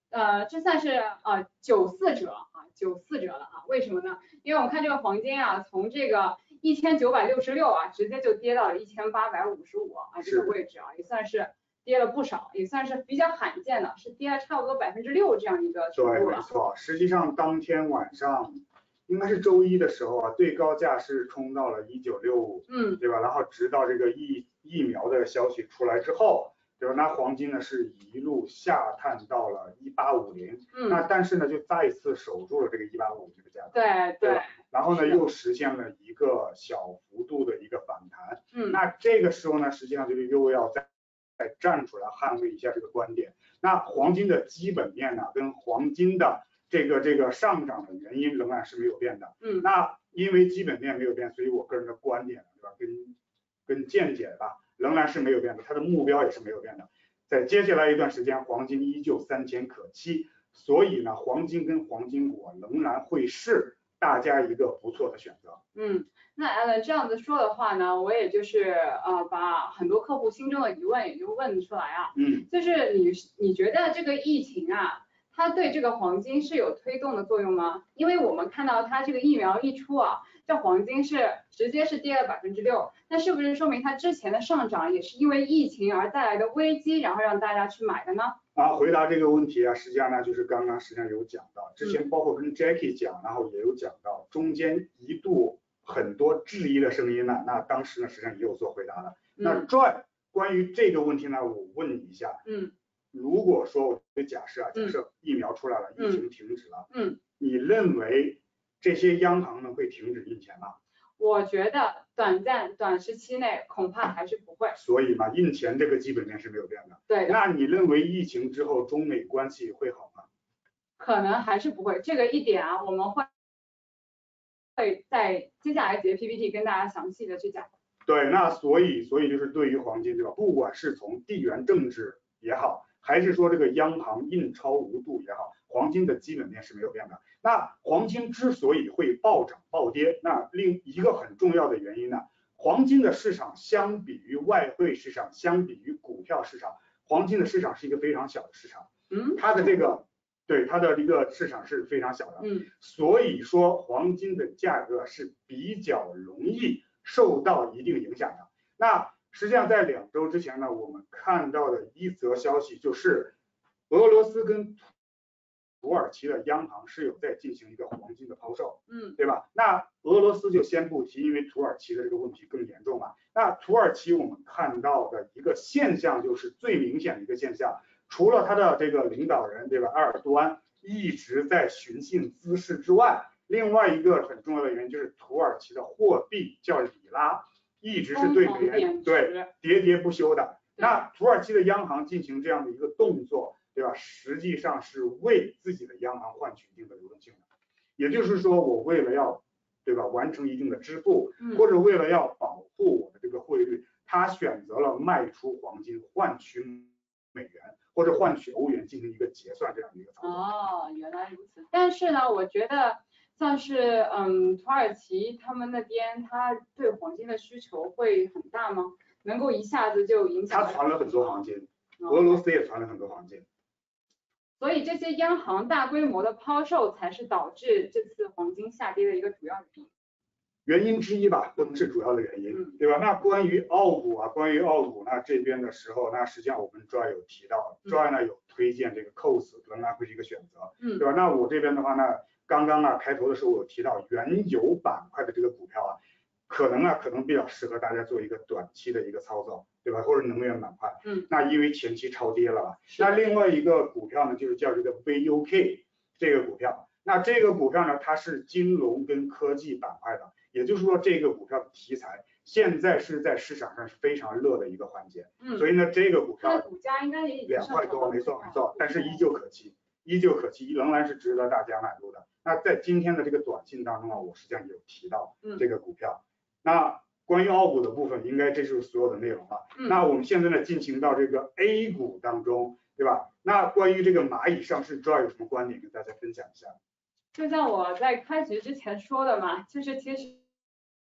呃，这算是呃九四折啊，九四折了啊。为什么呢？因为我们看这个黄金啊，从这个一千九百六十六啊，直接就跌到了一千八百五十五啊这个位置啊，也算是跌了不少，也算是比较罕见的，是跌了差不多百分之六这样一个程度了。 对，没错。实际上当天晚上应该是周一的时候啊，最高价是冲到了一九六五， 嗯， 对吧？然后直到这个疫疫苗的消息出来之后。对吧？那黄金呢是一路下探到了一八五零， 嗯， 那但是呢就再次守住了这个一八五零这个价格， 对对， 然后呢又实现了一个小幅度的一个反弹， 嗯， 那这个时候呢实际上就是又要再再站出来捍卫一下这个观点。那黄金的基本面呢跟黄金的这个这个上涨的原因仍然是没有变的， 嗯， 那因为基本面没有变，所以我个人的观点对吧，跟跟见解吧。仍然是没有变的，它的目标也是没有变的。在接下来一段时间，黄金依旧三千可期，所以呢，黄金跟黄金股仍然会是大家一个不错的选择。 嗯，那呃这样子说的话呢，我也就是呃把很多客户心中的疑问也就问出来啊。 嗯， 就是你你觉得这个疫情啊，它对这个黄金是有推动的作用吗？因为我们看到它这个疫苗一出啊，这黄金是直接是跌了百分之六，那是不是说明它之前的上涨也是因为疫情而带来的危机，然后让大家去买的呢？ 啊，回答这个问题啊，实际上呢就是刚刚实际上有讲到，之前包括跟 Jackie 讲，然后也有讲到，中间一度很多质疑的声音呢，那当时呢实际上也有做回答的。那 Joy 关于这个问题呢，我问你一下， 嗯， 如果说我的假设啊，假设疫苗出来了，疫情停止了， 嗯， 你认为这些央行呢会停止印钱吗？ 我觉得短暂短时期内恐怕还是不会。 所以嘛，印钱这个基本面是没有变的。 对的。 那你认为疫情之后中美关系会好吗？ 可能还是不会，这个一点啊，我们会会在接下来节 P P T 跟大家详细的去讲。 对，那所以所以就是对于黄金对吧，不管是从地缘政治也好，还是说这个央行印钞无度也好，黄金的基本面是没有变的。那黄金之所以会暴涨暴跌，那另一个很重要的原因呢，黄金的市场相比于外汇市场，相比于股票市场，黄金的市场是一个非常小的市场。 嗯， 它的这个对它的一个市场是非常小的。 嗯， 所以说黄金的价格是比较容易受到一定影响的。那实际上在两周之前呢，我们看到的一则消息就是俄罗斯跟土耳其的央行是有在进行一个黄金的抛售， 嗯， 对吧？那俄罗斯就先不提，因为土耳其的这个问题更严重嘛。那土耳其我们看到的一个现象就是最明显的一个现象，除了他的这个领导人对吧，埃尔多安一直在寻衅滋事之外，另外一个很重要的原因就是土耳其的货币叫里拉，一直是对美元对喋喋不休的。那土耳其的央行进行这样的一个动作，对吧？实际上是为自己的央行换取一定的流动性的，也就是说，我为了要，对吧，完成一定的支付，或者为了要保护我的这个汇率，他选择了卖出黄金换取美元，或者换取欧元进行一个结算这样的一个操作。 哦，原来如此。但是呢，我觉得像是嗯土耳其他们那边，他对黄金的需求会很大吗？能够一下子就影响？ 他传了很多黄金，俄罗斯也传了很多黄金。 所以这些央行大规模的抛售才是导致这次黄金下跌的一个主要原因。 原因之一吧，不能是主要的原因，对吧？那关于澳股啊，关于澳股那这边的时候，那实际上我们 Joy 有提到 ，Joy 呢有推荐这个 C O S 仍然会是一个选择，对吧？那我这边的话呢，刚刚啊开头的时候我有提到原油板块的这个股票啊，可能啊可能比较适合大家做一个短期的一个操作，对吧？或者能源板块， 嗯， 那因为前期超跌了吧，那另外一个股票呢就是叫这个 V U K 这个股票，那这个股票呢它是金融跟科技板块的。也就是说，这个股票的题材现在是在市场上是非常热的一个环节，嗯，所以呢，这个股票股价应该也两块多，没错没错，但是依旧可期，依旧可期，仍然是值得大家买入的。那在今天的这个短信当中啊，我实际上有提到这个股票。嗯、那关于澳股的部分，应该这就是所有的内容了。嗯、那我们现在呢，进行到这个 A 股当中，对吧？那关于这个蚂蚁上市 Joy 有什么观点跟大家分享一下？ 就像我在开局之前说的嘛，就是其实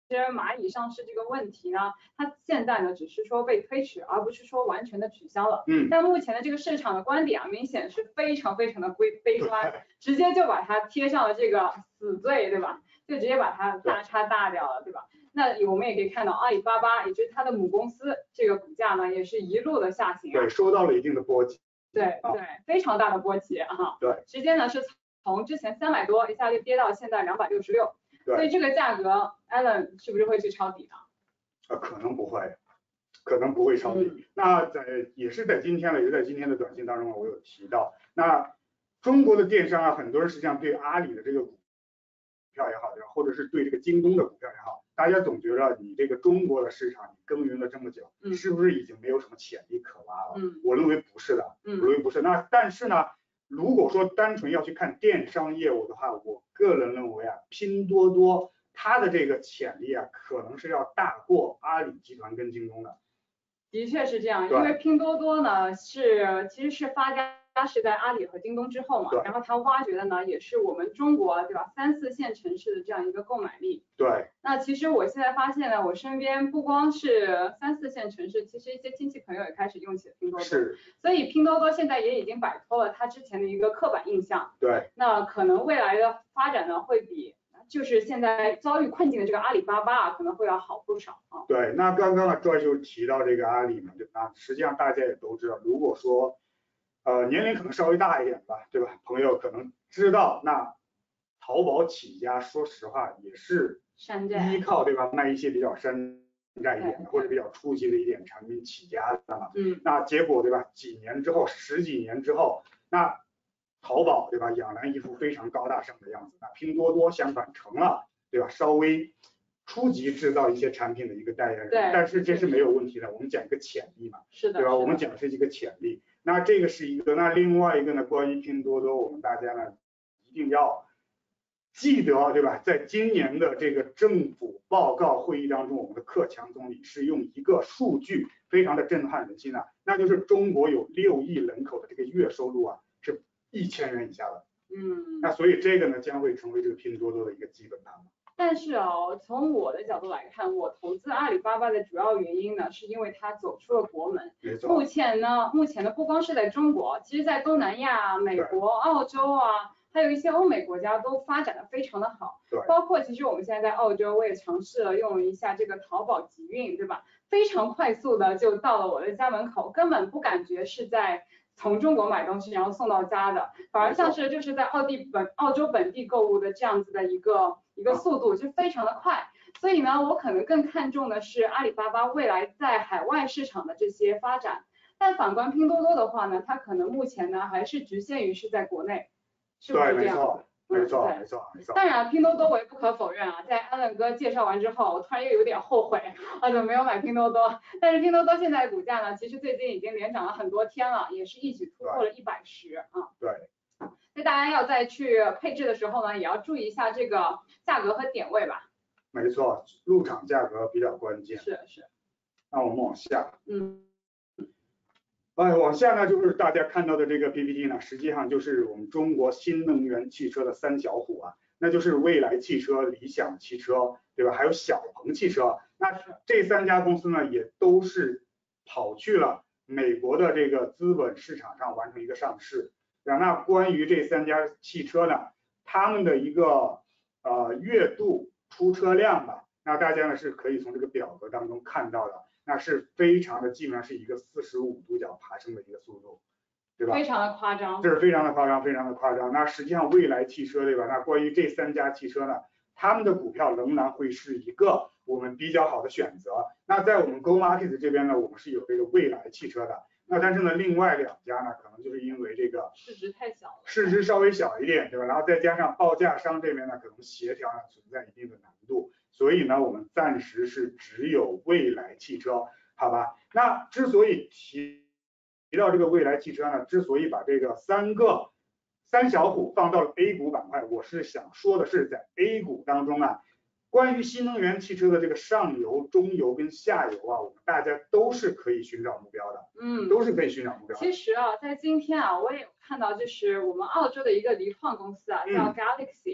蚂蚁上市这个问题呢，它现在呢只是说被推迟，而不是说完全的取消了。 嗯。 但目前的这个市场的观点啊，明显是非常非常的悲悲观，直接就把它贴上了这个死罪，对吧？就直接把它大叉大掉了，对吧？那我们也可以看到阿里巴巴，也就是它的母公司，这个股价呢也是一路的下行、啊。 对，受到了一定的波及。 对对，非常大的波及啊。 对。 直接呢是从之前三百多一下就跌到现在两百六十六。所以这个价格 ，Alan 是不是会去抄底呢？ 啊，可能不会，可能不会抄底。嗯、那在也是在今天了，也是在今天的短信当中，我有提到，那中国的电商啊，很多人实际上对阿里的这个股票也好，或者是对这个京东的股票也好，大家总觉得你这个中国的市场，你耕耘了这么久，嗯、是不是已经没有什么潜力可挖了？嗯、我认为不是的，嗯、我认为不是。那但是呢？如果说单纯要去看电商业务的话，我个人认为啊，拼多多它的这个潜力啊，可能是要大过阿里集团跟京东的。 的确是这样，因为拼多多呢是其实是发家是在阿里和京东之后嘛，然后它挖掘的呢也是我们中国对吧三四线城市的这样一个购买力。 对。 那其实我现在发现呢，我身边不光是三四线城市，其实一些亲戚朋友也开始用起了拼多多。 是。 所以拼多多现在也已经摆脱了它之前的一个刻板印象。 对。 那可能未来的发展呢会比就是现在遭遇困境的这个阿里巴巴可能会要好不少啊。 对，那刚刚呢 Joy 就提到这个阿里嘛，对吧？实际上大家也都知道，如果说呃年龄可能稍微大一点吧，对吧？朋友可能知道，那淘宝起家，说实话也是依靠对吧，卖一些比较山寨一点的或者比较初级的一点产品起家的嘛。 嗯。 那结果对吧？几年之后，十几年之后，那淘宝对吧，俨然一副非常高大上的样子。那拼多多相反成了对吧，稍微初级制造一些产品的一个代言人。 对。 但是这是没有问题的，我们讲一个潜力嘛。 是的。 对吧？我们讲的是一个潜力。那这个是一个，那另外一个呢，关于拼多多，我们大家呢一定要记得对吧？在今年的这个政府报告会议当中，我们的克强总理是用一个数据非常的震撼人心啊，那就是中国有六亿人口的这个月收入啊是一千元以下的。 嗯。 那所以这个呢将会成为这个拼多多的一个基本盘。 但是哦，从我的角度来看，我投资阿里巴巴的主要原因呢，是因为它走出了国门。 没错。 目前呢，目前呢不光是在中国，其实在东南亚、美国、澳洲啊，还有一些欧美国家都发展的非常的好。 对。 包括其实我们现在在澳洲，我也尝试了用了一下这个淘宝集运，对吧？非常快速的就到了我的家门口，根本不感觉是在从中国买东西然后送到家的，反而像是就是在澳地本澳洲本地购物的这样子的一个一个速度，就非常的快。所以呢，我可能更看重的是阿里巴巴未来在海外市场的这些发展。但反观拼多多的话呢，它可能目前呢还是局限于是在国内，是不是这样子？ 没错，没错，没错。 当然，拼多多我也不可否认啊，在Alan哥介绍完之后，我突然又有点后悔，啊，怎么没有买拼多多？但是拼多多现在的股价呢，其实最近已经连涨了很多天了，也是一举突破了一百十啊。 对。 所以大家要再去配置的时候呢，也要注意一下这个价格和点位吧。 没错，入场价格比较关键。 是是。 那我们往下。 嗯。 哎，往下呢就是大家看到的这个 P P T 呢，实际上就是我们中国新能源汽车的三小虎啊，那就是蔚来汽车、理想汽车，对吧？还有小鹏汽车。那这三家公司呢，也都是跑去了美国的这个资本市场上完成一个上市。那关于这三家汽车呢，他们的一个呃月度出车量吧，那大家呢是可以从这个表格当中看到的。那是非常的，基本上是一个四十五度角爬升的一个速度，对吧？ 非常的夸张。 这是非常的夸张，非常的夸张。那实际上蔚来汽车，对吧？那关于这三家汽车呢，他们的股票仍然会是一个我们比较好的选择。那在我们 Go Market 这边呢，我们是有这个蔚来汽车的。那但是呢，另外两家呢，可能就是因为这个市值太小了， 市值稍微小一点，对吧？然后再加上报价商这边呢，可能协调呢存在一定的难度。所以呢，我们暂时是只有蔚来汽车，好吧？那之所以提提到这个蔚来汽车呢，之所以把这个三个三小虎放到了 A 股板块，我是想说的是，在 A 股当中啊，关于新能源汽车的这个上游、中游跟下游啊，我们大家都是可以寻找目标的， 嗯， 都是可以寻找目标的。 其实啊，在今天啊，我也有看到，就是我们澳洲的一个锂矿公司啊，叫 Galaxy。嗯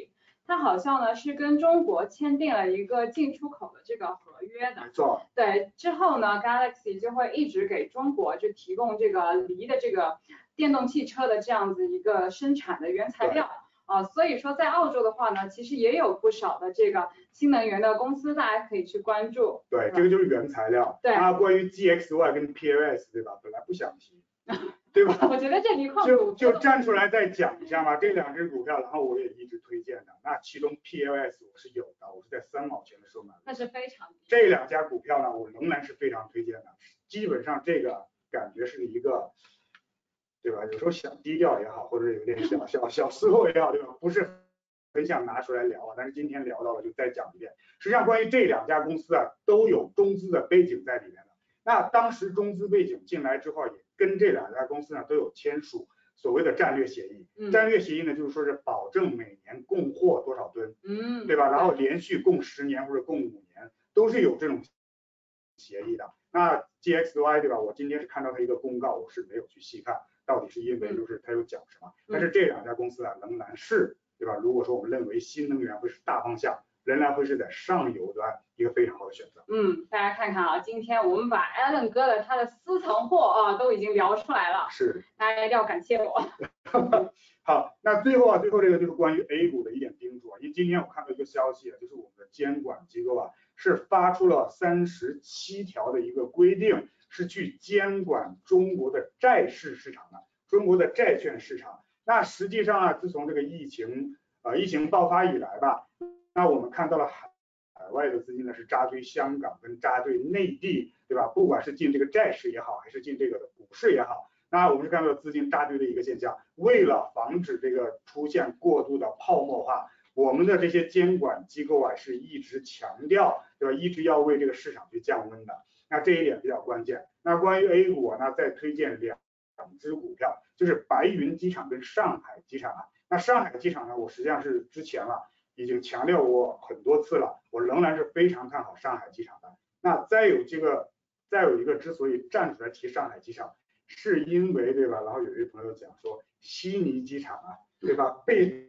它好像呢是跟中国签订了一个进出口的这个合约的。 没错。 对，之后呢 Galaxy 就会一直给中国就提供这个锂的这个电动汽车的这样子一个生产的原材料。啊，所以说在澳洲的话呢，其实也有不少的这个新能源的公司，大家可以去关注。 对，这个就是原材料。 对。 那关于 G X Y 跟 P L S 对吧？本来不想提，对吧？ 我觉得这离矿就就站出来再讲一下嘛，这两只股票，然后我也一直推荐的。那其中 P L S 我是有的，我是在三毛钱的时候买的。 那是非常低。 这两家股票呢，我仍然是非常推荐的。基本上这个感觉是一个。对吧？有时候想低调也好，或者有点小小小思路也好，对吧？不是很想拿出来聊啊，但是今天聊到了就再讲一遍。实际上关于这两家公司啊，都有中资的背景在里面的。那当时中资背景进来之后，也跟这两家公司呢都有签署所谓的战略协议。 嗯、 战略协议呢，就是说是保证每年供货多少吨， 嗯， 对吧？然后连续供十年或者供五年，都是有这种协议的。那 G X Y 对吧？我今天是看到它一个公告，我是没有去细看。到底是因为就是它有讲什么，但是这两家公司啊仍然是对吧？如果说我们认为新能源会是大方向，仍然会是在上游端一个非常好的选择。 嗯，大家看看啊，今天我们把 Alan 哥的他的私藏货啊都已经聊出来了， 是， 大家一定要感谢我。 好，那最后啊，最后这个就是关于 A 股的一点叮嘱啊，因为今天我看到一个消息啊，就是我们的监管机构啊是发出了三十七条的一个规定。是去监管中国的债市市场的，中国的债券市场。那实际上啊，自从这个疫情呃疫情爆发以来吧，那我们看到了海海外的资金呢是扎堆香港跟扎堆内地，对吧？不管是进这个债市也好，还是进这个股市也好，那我们是看到资金扎堆的一个现象。为了防止这个出现过度的泡沫化，我们的这些监管机构啊是一直强调，对吧？一直要为这个市场去降温的。那这一点比较关键。那关于 A 股呢，再推荐两两只股票，就是白云机场跟上海机场啊。那上海机场呢，我实际上是之前了已经强调过很多次了，我仍然是非常看好上海机场的。那再有这个，再有一个之所以站出来提上海机场，是因为对吧？然后有一位朋友讲说，悉尼机场啊，对吧？被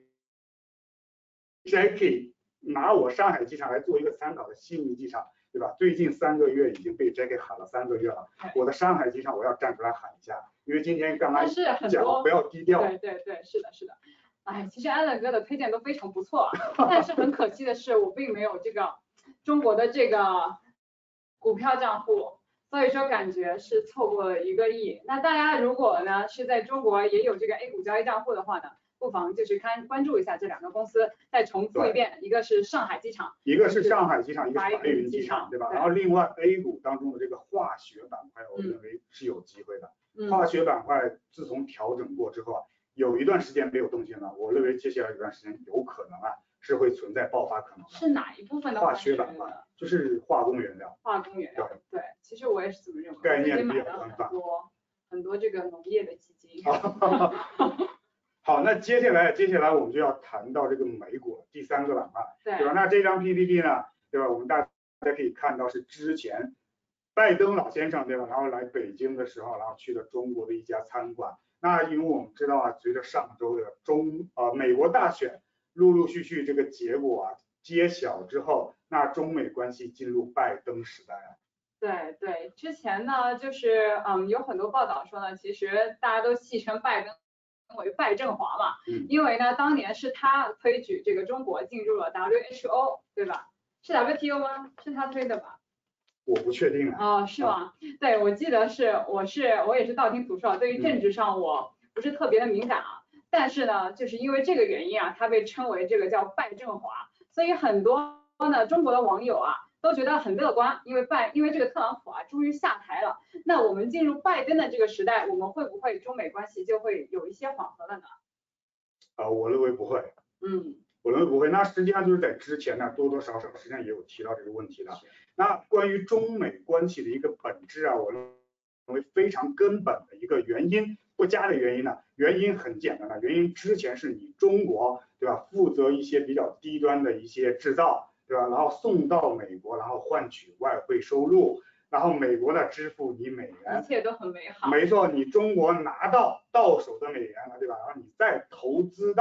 Jackie 拿我上海机场来做一个参考的悉尼机场。对吧？最近三个月已经被 Jackie 喊了三个月了，我的上海机场我要站出来喊一下，因为今天刚刚讲不要低调。 对对对，是的，是的。哎，其实安乐哥的推荐都非常不错，但是很可惜的是，我并没有这个中国的这个股票账户，所以说感觉是错过了一个亿。那大家如果呢是在中国也有这个 A 股交易账户的话呢，不妨就去看关注一下这两个公司。再重复一遍，一个是上海机场， 一个是上海机场，一个是白云机场， 对吧？然后另外 A 股当中的这个化学板块，我认为是有机会的。 嗯、 化学板块自从调整过之后啊，有一段时间没有动静了，我认为接下来一段时间有可能啊是会存在爆发可能的。 是哪一部分的化学板块？就是化工原料。 化工原料。对，对，其实我也是这么认为。 概念比较宽泛。很多很多这个农业的基金。 好，那接下来接下来我们就要谈到这个美股第三个板块， 对， 对吧？那这张 P P T 呢，对吧？我们大家可以看到是之前拜登老先生，对吧？然后来北京的时候，然后去了中国的一家餐馆。那因为我们知道啊，随着上周的中呃美国大选陆陆续续这个结果啊揭晓之后，那中美关系进入拜登时代啊。 对对，之前呢就是嗯有很多报道说呢，其实大家都戏称拜登为拜振华嘛， 嗯、 因为呢当年是他推举这个中国进入了 W H O， 对吧？是 W T O 吗？是他推的吧？ 我不确定啊。 哦，是吗？对，我记得是，我是我也是道听途说，对于政治上我不是特别的敏感啊。嗯、但是呢，就是因为这个原因啊，他被称为这个叫拜振华，所以很多呢中国的网友啊都觉得很乐观，因为拜因为这个特朗普啊终于下台了，那我们进入拜登的这个时代，我们会不会中美关系就会有一些缓和了呢？ 啊、呃，我认为不会。 嗯。 我认为不会，那实际上就是在之前呢，多多少少实际上也有提到这个问题的。那关于中美关系的一个本质啊，我认为非常根本的一个原因，不佳的原因呢，原因很简单的，原因之前是你中国对吧，负责一些比较低端的一些制造，对吧，然后送到美国，然后换取外汇收入，然后美国呢支付你美元， 一切都很美好。 没错，你中国拿到到手的美元了，对吧？然后你再投资到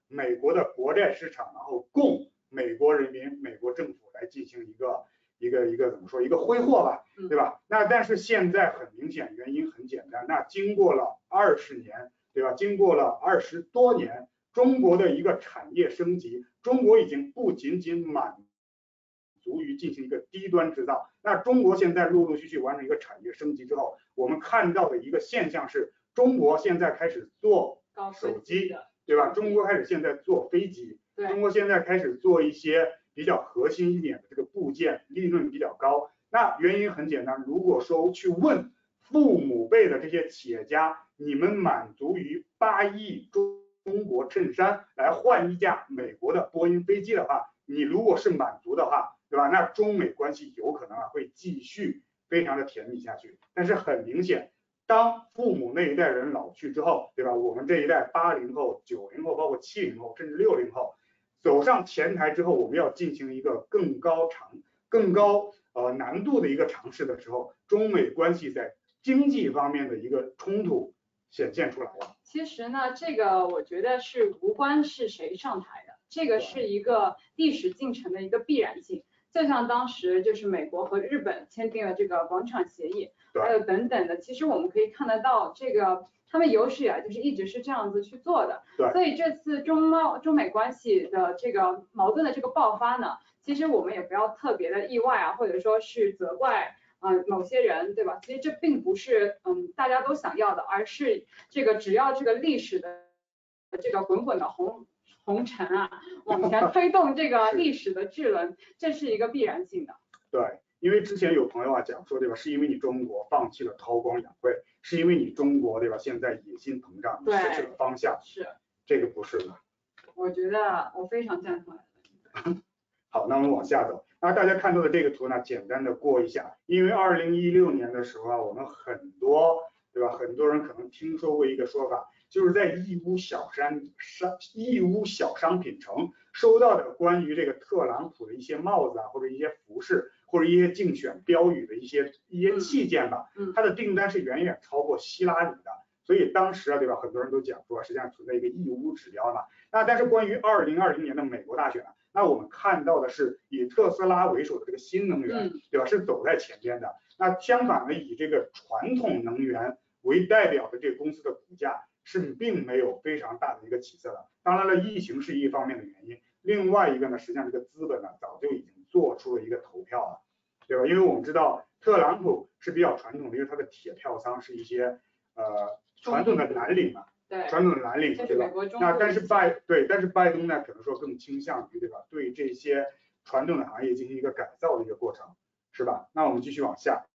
美国的国债市场，然后供美国人民、美国政府来进行一个一个一个怎么说一个挥霍吧，对吧？那但是现在很明显，原因很简单，那经过了二十年，对吧？经过了二十多年，中国的一个产业升级，中国已经不仅仅满足于进行一个低端制造，那中国现在陆陆续续完成一个产业升级之后，我们看到的一个现象是，中国现在开始做手机，对吧？中国开始现在做飞机，中国现在开始做一些比较核心一点的这个部件，利润比较高。那原因很简单，如果说去问父母辈的这些企业家，你们满足于八亿中中国衬衫来换一架美国的波音飞机的话，你如果是满足的话，对吧？那中美关系有可能啊会继续非常的甜蜜下去。但是很明显，当父母那一代人老去之后，对吧？我们这一代八零后、九零后，包括七零后，甚至六零后，走上前台之后，我们要进行一个更高长、更高呃难度的一个尝试的时候，中美关系在经济方面的一个冲突显现出来了。 其实呢，这个我觉得是无关是谁上台的，这个是一个历史进程的一个必然性。就像当时就是美国和日本签订了这个广场协议，还有等等的，其实我们可以看得到，这个他们有史以来就是一直是这样子去做的。所以这次中贸中美关系的这个矛盾的这个爆发呢，其实我们也不要特别的意外啊，或者说是责怪嗯、呃、某些人，对吧？其实这并不是嗯大家都想要的，而是这个只要这个历史的这个滚滚的红。红尘啊，往前推动这个历史的巨轮，这是一个必然性的。 对，因为之前有朋友啊讲说，对吧？是因为你中国放弃了韬光养晦，是因为你中国对吧？现在野心膨胀，你失去了方向。 是， 这个不是的。 我觉得我非常赞同。 好，那我们往下走。那大家看到的这个图呢，简单的过一下，因为二零一六年的时候啊，我们很多对吧？很多人可能听说过一个说法。就是在义乌小商商义乌小商品城收到的关于这个特朗普的一些帽子啊，或者一些服饰，或者一些竞选标语的一些一些器件吧，它的订单是远远超过希拉里的。所以当时啊，对吧？很多人都讲说，实际上存在一个义乌指标嘛。那但是关于二零二零年的美国大选啊，那我们看到的是以特斯拉为首的这个新能源，对吧？是走在前边的。那相反的，以这个传统能源为代表的这个公司的股价。是并没有非常大的一个起色的。当然了，疫情是一方面的原因，另外一个呢，实际上这个资本呢早就已经做出了一个投票了，对吧？因为我们知道特朗普是比较传统的，因为他的铁票仓是一些呃传统的蓝领嘛， 对， 传统的蓝领，对吧？那但是拜对，但是拜登呢，可能说更倾向于对吧，对这些传统的行业进行一个改造的一个过程，是吧？那我们继续往下。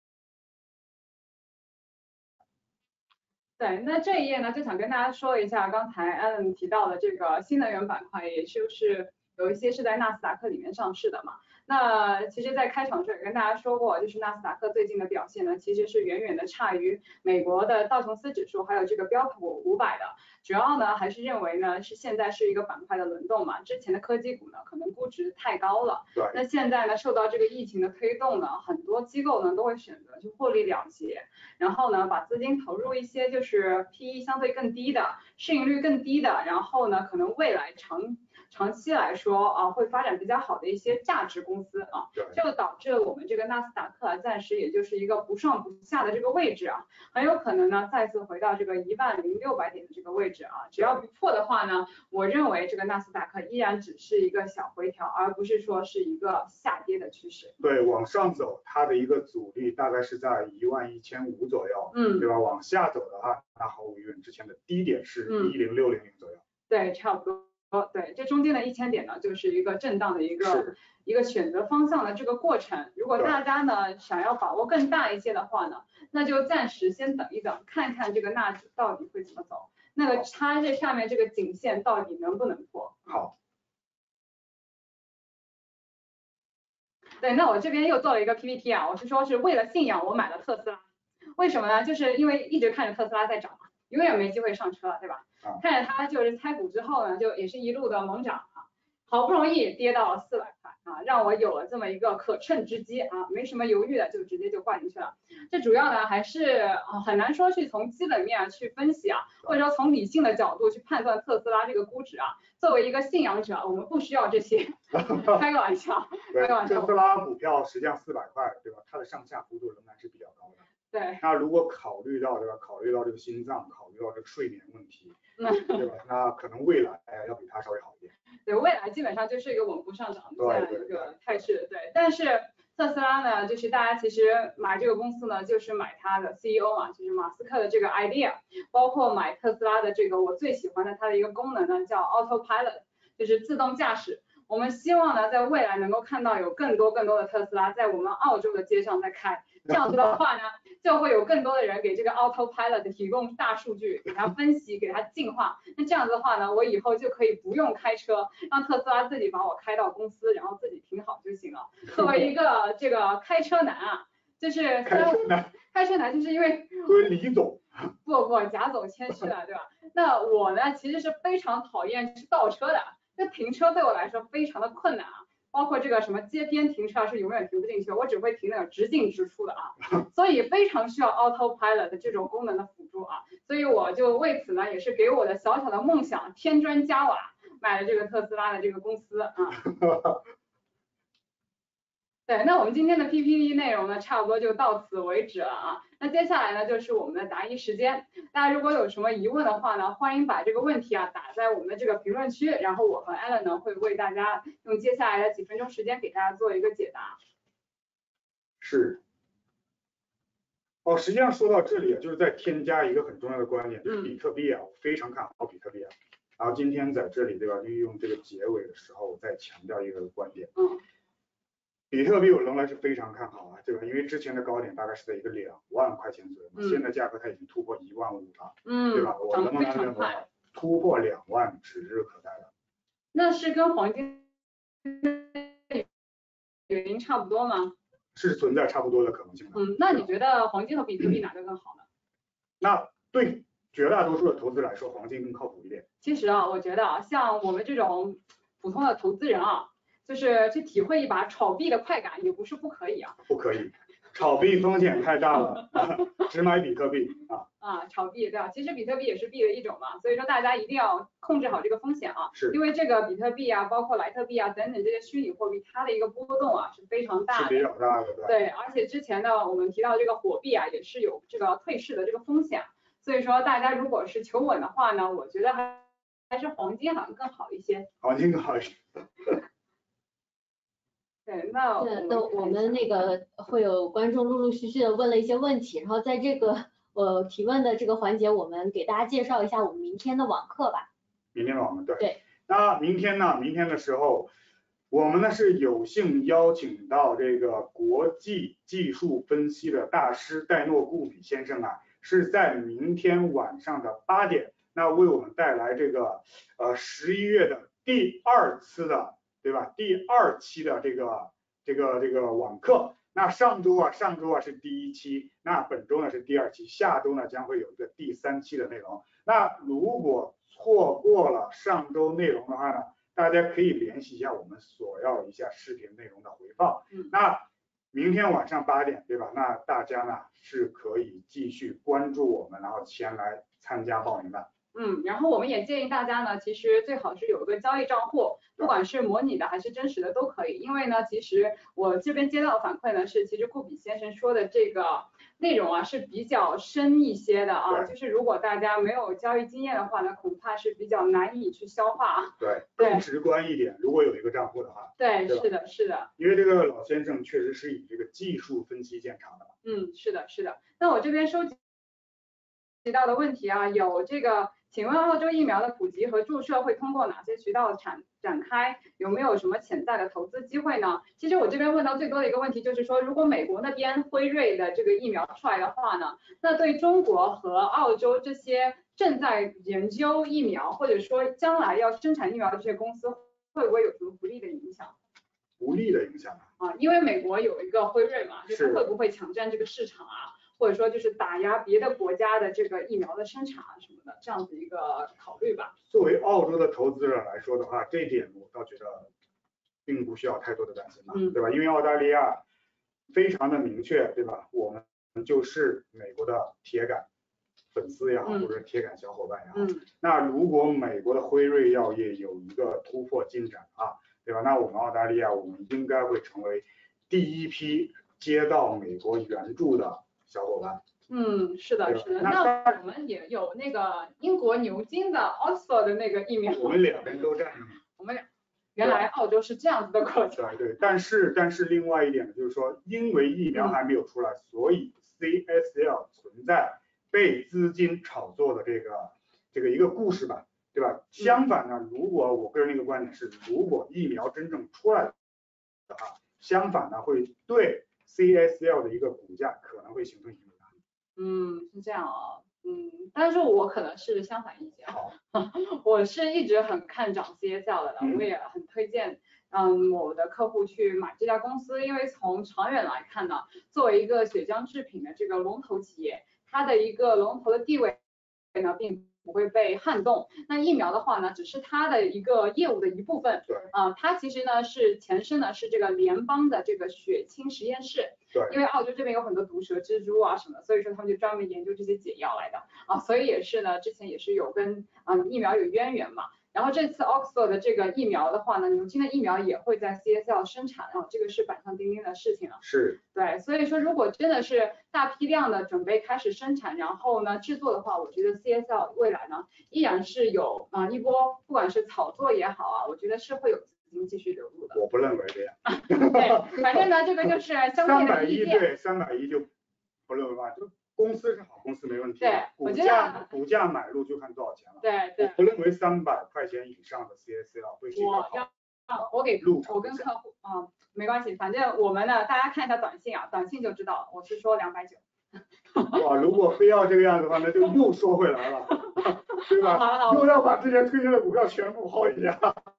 对，那这一页呢，就想跟大家说一下，刚才 Alan 提到的这个新能源板块，也就是有一些是在纳斯达克里面上市的嘛。那其实，在开场时也跟大家说过，就是纳斯达克最近的表现呢，其实是远远的差于美国的道琼斯指数，还有这个标普五百的。主要呢，还是认为呢，是现在是一个板块的轮动嘛，之前的科技股呢，可能估值太高了。 对。 那现在呢，受到这个疫情的推动呢，很多机构呢都会选择去获利了结，然后呢，把资金投入一些就是 P E 相对更低的、市盈率更低的，然后呢，可能未来长长期来说啊，会发展比较好的一些价值公司啊，这个导致了我们这个纳斯达克啊，暂时也就是一个不上不下的这个位置啊，很有可能呢再次回到这个一万零六百点的这个位置啊，只要不破的话呢，我认为这个纳斯达克依然只是一个小回调，而不是说是一个下跌的趋势。 对，往上走，它的一个阻力大概是在一万一千五左右，嗯，对吧？往下走的话，那毫无疑问，之前的低点是一零六零零左右。 对，差不多。哦，对，这中间的一千点呢，就是一个震荡的一个一个选择方向的这个过程。如果大家呢想要把握更大一些的话呢，那就暂时先等一等，看看这个纳指到底会怎么走，那个它这下面这个颈线到底能不能破。 好。 对，那我这边又做了一个 P P T 啊，我是说是为了信仰我买了特斯拉，为什么呢？就是因为一直看着特斯拉在涨嘛，永远没机会上车，对吧？看着它就是拆股之后呢，就也是一路的猛涨啊，好不容易跌到了四百块， 啊，让我有了这么一个可乘之机啊，没什么犹豫的就直接就挂进去了。这主要呢还是啊很难说去从基本面去分析啊，或者说从理性的角度去判断特斯拉这个估值啊。作为一个信仰者，我们不需要这些，开个玩笑，开个玩笑。 特斯拉股票实际上四百块，对吧？它的上下幅度仍然是比较高的。 对。 那如果考虑到对吧，考虑到这个心脏，考虑到这个睡眠问题，对吧？那可能未来要比它稍微好一点。 对，未来基本上就是一个稳步上涨的这样一个态势，对。但是特斯拉呢，就是大家其实买这个公司呢，就是买它的 C E O 嘛，就是马斯克的这个 idea， 包括买特斯拉的这个我最喜欢的它的一个功能呢，叫 Autopilot， 就是自动驾驶。我们希望呢，在未来能够看到有更多更多的特斯拉在我们澳洲的街上在开，这样子的话呢，就会有更多的人给这个 Autopilot 提供大数据，给它分析，给它净化。那这样子的话呢，我以后就可以不用开车，让特斯拉自己把我开到公司，然后自己停好就行了。作为一个这个开车男啊，就是开车男， 开车男就是因为作为李总， 不不，贾总谦虚了，对吧？那我呢，其实是非常讨厌去倒车的。这停车对我来说非常的困难啊，包括这个什么街边停车是永远停不进去，我只会停那种直进直出的啊，所以非常需要 Autopilot 这种功能的辅助啊，所以我就为此呢，也是给我的小小的梦想添砖加瓦，买了这个特斯拉的这个公司啊。对，那我们今天的 P P T 内容呢，差不多就到此为止了啊。那接下来呢，就是我们的答疑时间。大家如果有什么疑问的话呢，欢迎把这个问题啊打在我们的这个评论区，然后我和 Alan 呢会为大家用接下来的几分钟时间给大家做一个解答。 是。哦，实际上说到这里啊，就是在添加一个很重要的观点，就是比特币啊，我非常看好比特币啊。然后今天在这里对吧，利用这个结尾的时候，我再强调一个观点。 嗯。 比特币我仍然是非常看好啊，对吧？因为之前的高点大概是在一个两万块钱左右，嗯、现在价格它已经突破一万五了，嗯，对吧？我仍然认为突破两万指日可待了。 那是跟黄金原因差不多吗？ 是存在差不多的可能性的。 嗯，那你觉得黄金和比特币哪个更好呢？ 那对绝大多数的投资来说，黄金更靠谱一点。 其实啊，我觉得啊，像我们这种普通的投资人啊。就是去体会一把炒币的快感也不是不可以啊。 不可以，炒币风险太大了，只买比特币啊。 啊，炒币对吧？其实比特币也是币的一种嘛，所以说大家一定要控制好这个风险啊。 是。 因为这个比特币啊，包括莱特币啊等等这些虚拟货币，它的一个波动啊是非常大的。 是比较大的。 对，而且之前呢，我们提到这个火币啊，也是有这个退市的这个风险，所以说大家如果是求稳的话呢，我觉得还还是黄金好像更好一些。 黄金更好一些。 对，那那我们那个会有观众陆陆续续的问了一些问题，然后在这个呃提问的这个环节，我们给大家介绍一下我们明天的网课吧。 明天的网课，对。 对。 那明天呢？明天的时候，我们呢是有幸邀请到这个国际技术分析的大师戴诺固比先生啊，是在明天晚上的八点，那为我们带来这个呃十一月的第二次的。对吧？第二期的这个这个这个网课，那上周啊上周啊是第一期，那本周呢是第二期，下周呢将会有一个第三期的内容。那如果错过了上周内容的话呢，大家可以联系一下我们索要一下视频内容的回放。 嗯。 那明天晚上八点，对吧？那大家呢是可以继续关注我们，然后前来参加报名的。 嗯，然后我们也建议大家呢，其实最好是有一个交易账户，不管是模拟的还是真实的都可以。因为呢，其实我这边接到的反馈呢是，其实顾比先生说的这个内容啊是比较深一些的啊，就是如果大家没有交易经验的话呢，恐怕是比较难以去消化啊。 对，更直观一点，如果有一个账户的话。 对，是的，是的。 因为这个老先生确实是以这个技术分析见长的。 嗯，是的，是的。那我这边收集到的问题啊，有这个。请问澳洲疫苗的普及和注射会通过哪些渠道展展开？有没有什么潜在的投资机会呢？其实我这边问到最多的一个问题就是说，如果美国那边辉瑞的这个疫苗出来的话呢，那对中国和澳洲这些正在研究疫苗或者说将来要生产疫苗的这些公司，会不会有什么不利的影响？ 不利的影响啊，因为美国有一个辉瑞嘛，就是会不会抢占这个市场啊？或者说就是打压别的国家的这个疫苗的生产什么的，这样子一个考虑吧。 作为澳洲的投资者来说的话，这一点我倒觉得并不需要太多的担心嘛， 嗯对吧？因为澳大利亚非常的明确，对吧？我们就是美国的铁杆粉丝也好， 嗯或者铁杆小伙伴也好。 嗯那如果美国的辉瑞药业有一个突破进展啊，对吧？那我们澳大利亚我们应该会成为第一批接到美国援助的小伙伴。 嗯，是的，是的。 那那我们也有那个英国牛津的 Oxford 的那个疫苗。 我们两边都占着嘛。 我们俩原来澳洲是这样子的过程。 对对，但是但是另外一点呢，就是说，因为疫苗还没有出来，所以 C S L 存在被资金炒作的这个这个一个故事吧，对吧？相反呢，如果我个人的一个观点是，如果疫苗真正出来的话，相反呢会对 C S L 的一个股价可能会形成影响。 嗯，是这样啊。嗯，但是我可能是相反意见啊，我是一直很看涨 C S L 的， 嗯、 我也很推荐，嗯，我的客户去买这家公司，因为从长远来看呢，作为一个血浆制品的这个龙头企业，它的一个龙头的地位呢，并不会被撼动。那疫苗的话呢，只是它的一个业务的一部分。 对。 啊、呃，它其实呢是前身呢是这个联邦的这个血清实验室。 对。 因为澳洲这边有很多毒蛇、蜘蛛啊什么，所以说他们就专门研究这些解药来的啊，所以也是呢，之前也是有跟啊、呃、疫苗有渊源嘛。然后这次 Oxford 的这个疫苗的话呢，牛津的疫苗也会在 C S L 生产啊，这个是板上钉钉的事情了。 是。 对，所以说如果真的是大批量的准备开始生产，然后呢制作的话，我觉得 C S L 未来呢依然是有啊、呃、一波，不管是炒作也好啊，我觉得是会有资金继续流入的。 我不认为这样。 对，反正呢这个就是相对的意见。 对，三百亿就不认为吧，就公司是好公司没问题。 对， 股价股价买入就看多少钱了。 对对。 我不认为三百块钱以上的 C S L 会是一个好。 我要我给我跟客户啊、嗯，没关系，反正我们呢，大家看一下短信啊，短信就知道，我是说两百九。 哇，如果非要这个样子的话，那就又说回来了，对吧？ 好好又要把之前推荐的股票全部薅一下。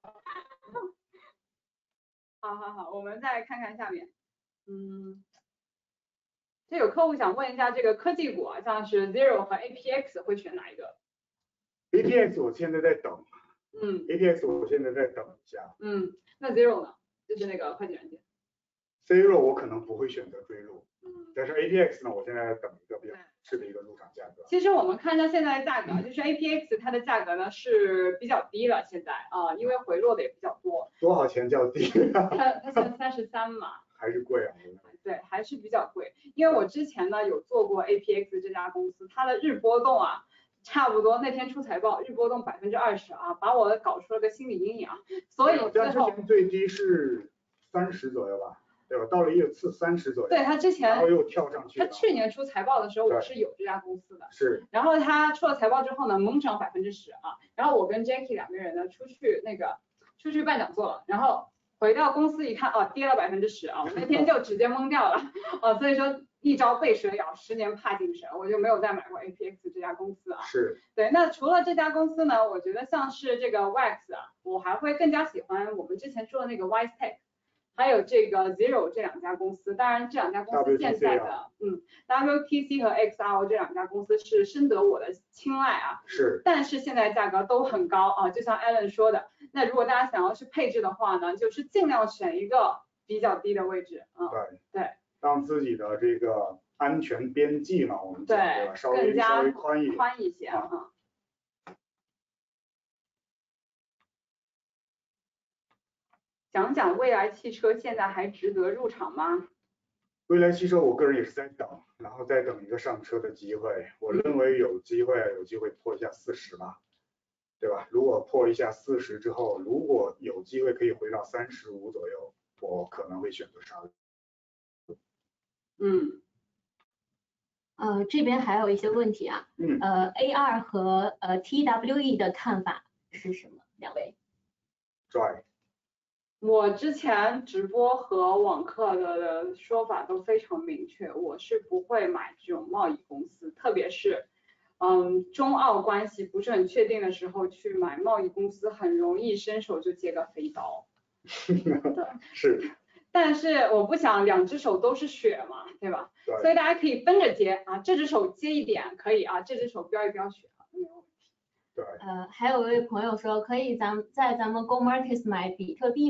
好好好，我们再看看下面，嗯，这有客户想问一下，这个科技股啊，像是 Zero 和 A P X 会选哪一个 ？A P X 我现在在等。 嗯 ，A P X 我现在在等一下。 嗯，那 Zero 呢？就是那个快递软件。 Zero 我可能不会选择追入， 嗯， 但是 A P X 呢，我现在在等一个比较合适的一个入场价格。 其实我们看一下现在的价格，就是 A P X 它的价格呢是比较低了，现在啊，因为回落的也比较多。 多少钱较低？ 它它现在三十三嘛。 还是贵啊。 对，还是比较贵，因为我之前呢有做过 A P X 这家公司，它的日波动啊。差不多那天出财报，日波动百分之二十啊，把我搞出了个心理阴影啊，所以最后之前最低是三十左右吧，对吧？到了一次三十左右。 对，他之前然后又跳上去。 他去年出财报的时候，我是有这家公司的。 是。 然后他出了财报之后呢，猛涨百分之十啊，然后我跟 Jackie 两个人呢出去那个出去办讲座了，然后回到公司一看，哦，跌了百分之十啊，我那天就直接懵掉了啊，所以说。一朝被蛇咬，十年怕井绳，我就没有再买过 A P X 这家公司啊。 是。 对，那除了这家公司呢，我觉得像是这个 Wax 啊，我还会更加喜欢我们之前说的那个 WiseTech， 还有这个 Zero 这两家公司。当然，这两家公司现在的、啊、嗯 W T C 和 X R O 这两家公司是深得我的青睐啊。 是。但是现在价格都很高啊，就像 Alan 说的，那如果大家想要去配置的话呢，就是尽量选一个比较低的位置啊。 对。 对。 让自己的这个安全边际嘛，我们讲对吧？稍微更加稍微宽一点， 宽一些啊。讲讲蔚来汽车现在还值得入场吗？ 蔚来汽车我个人也是在等，然后再等一个上车的机会。我认为有机会，有机会破一下四十吧，对吧？如果破一下四十之后，如果有机会可以回到三十五左右，我可能会选择上。 嗯， 呃，这边还有一些问题啊， 嗯， 呃 ，A R 和呃 T W E 的看法是什么？两位 ？Joy， 我之前直播和网课的说法都非常明确，我是不会买这种贸易公司，特别是，嗯，中澳关系不是很确定的时候去买贸易公司，很容易伸手就接个飞刀。对， 是。 但是我不想两只手都是血嘛，对吧？ 对。 所以大家可以分着接啊，这只手接一点可以啊，这只手标一标血没有问题。 对。 呃，还有一位朋友说，可以咱们在咱们 Go Markets 买比特币吗？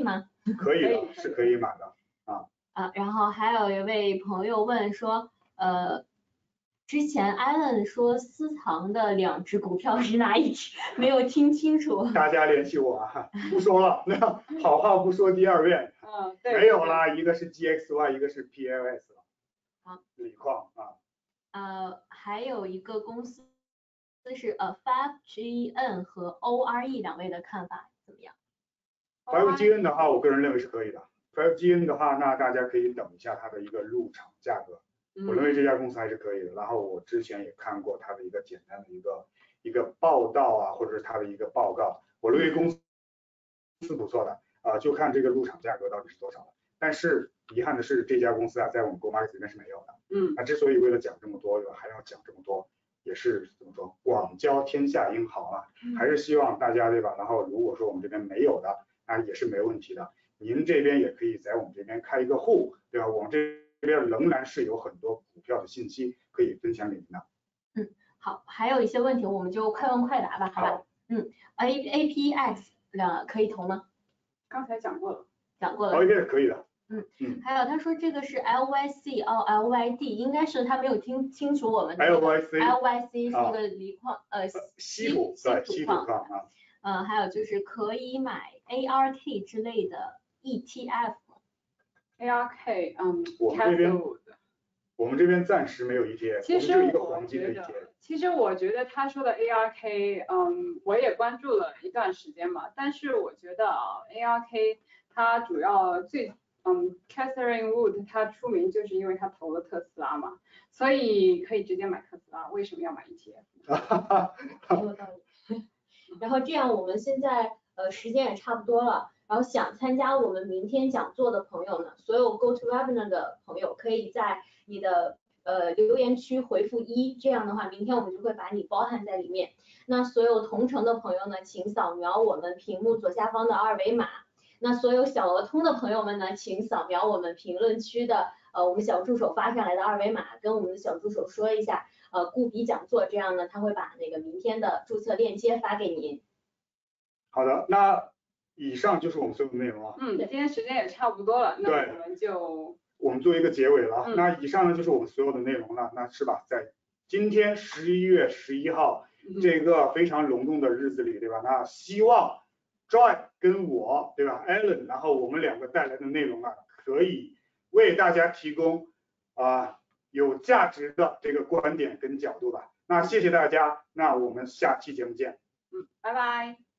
可以的， 可以是可以买的。 啊，然后还有一位朋友问说，呃，之前 Alan 说私藏的两只股票是哪一只？没有听清楚。 大家联系我啊，不说了，那好话不说第二遍。 嗯，对。 没有啦，一个是 G X Y， 一个是 P L S 了。 好。 锂矿啊。 呃，还有一个公司是呃 Five G N 和 O R E 两位的看法怎么样 ？Five G N 的话，我个人认为是可以的。Five G N 的话，那大家可以等一下它的一个入场价格。我认为这家公司还是可以的。然后我之前也看过它的一个简单的一个一个报道啊，或者是它的一个报告。我认为公司是不错的啊、呃，就看这个入场价格到底是多少了。但是遗憾的是，这家公司啊，在我们 GoMarket 这边是没有的。 嗯。 啊，之所以为了讲这么多，还要讲这么多，也是怎么说，广交天下英豪啊，还是希望大家对吧？然后如果说我们这边没有的，啊也是没问题的。您这边也可以在我们这边开一个户，对吧？我们这边仍然是有很多股票的信息可以分享给您的。 嗯，好，还有一些问题我们就快问快答吧，好吧？好嗯 ，A A P X 两可以投吗？ 刚才讲过了。 讲过了。 哦，应该是可以的。 嗯嗯。 还有他说这个是 L Y C 哦 L Y D， 应该是他没有听清楚我们的 L Y C L Y C 是一个锂矿、啊、呃稀土对稀土矿啊。 呃，还有就是可以买 A R K 之类的 E T F。A R K 嗯， 我们这边我们这边暂时没有 E T F， 其实我们就一个黄金的 E T F。 其实我觉得他说的 A R K， 嗯，我也关注了一段时间嘛，但是我觉得啊 A R K 它主要最嗯 Catherine Wood 他出名就是因为他投了特斯拉嘛，所以可以直接买特斯拉，为什么要买 E T F？ 有道理。然后这样我们现在呃时间也差不多了，然后想参加我们明天讲座的朋友呢，所有 Go to Webinar 的朋友可以在你的呃留言区回复一，这样的话明天我们就会把你包含在里面。那所有同城的朋友呢，请扫描我们屏幕左下方的二维码。那所有小额通的朋友们呢，请扫描我们评论区的呃我们小助手发上来的二维码，跟我们的小助手说一下呃固比讲座，这样呢他会把那个明天的注册链接发给您。 好的，那以上就是我们所有的内容啊。 嗯，今天时间也差不多了，那我们就我们做一个结尾了。 嗯、 那以上呢就是我们所有的内容了，那是吧？在今天十一月十一号、嗯、这个非常隆重的日子里，对吧？那希望 Joy 跟我，对吧 ，Alan， 然后我们两个带来的内容啊，可以为大家提供啊、呃、有价值的这个观点跟角度吧。那谢谢大家，那我们下期节目见。 嗯，拜拜。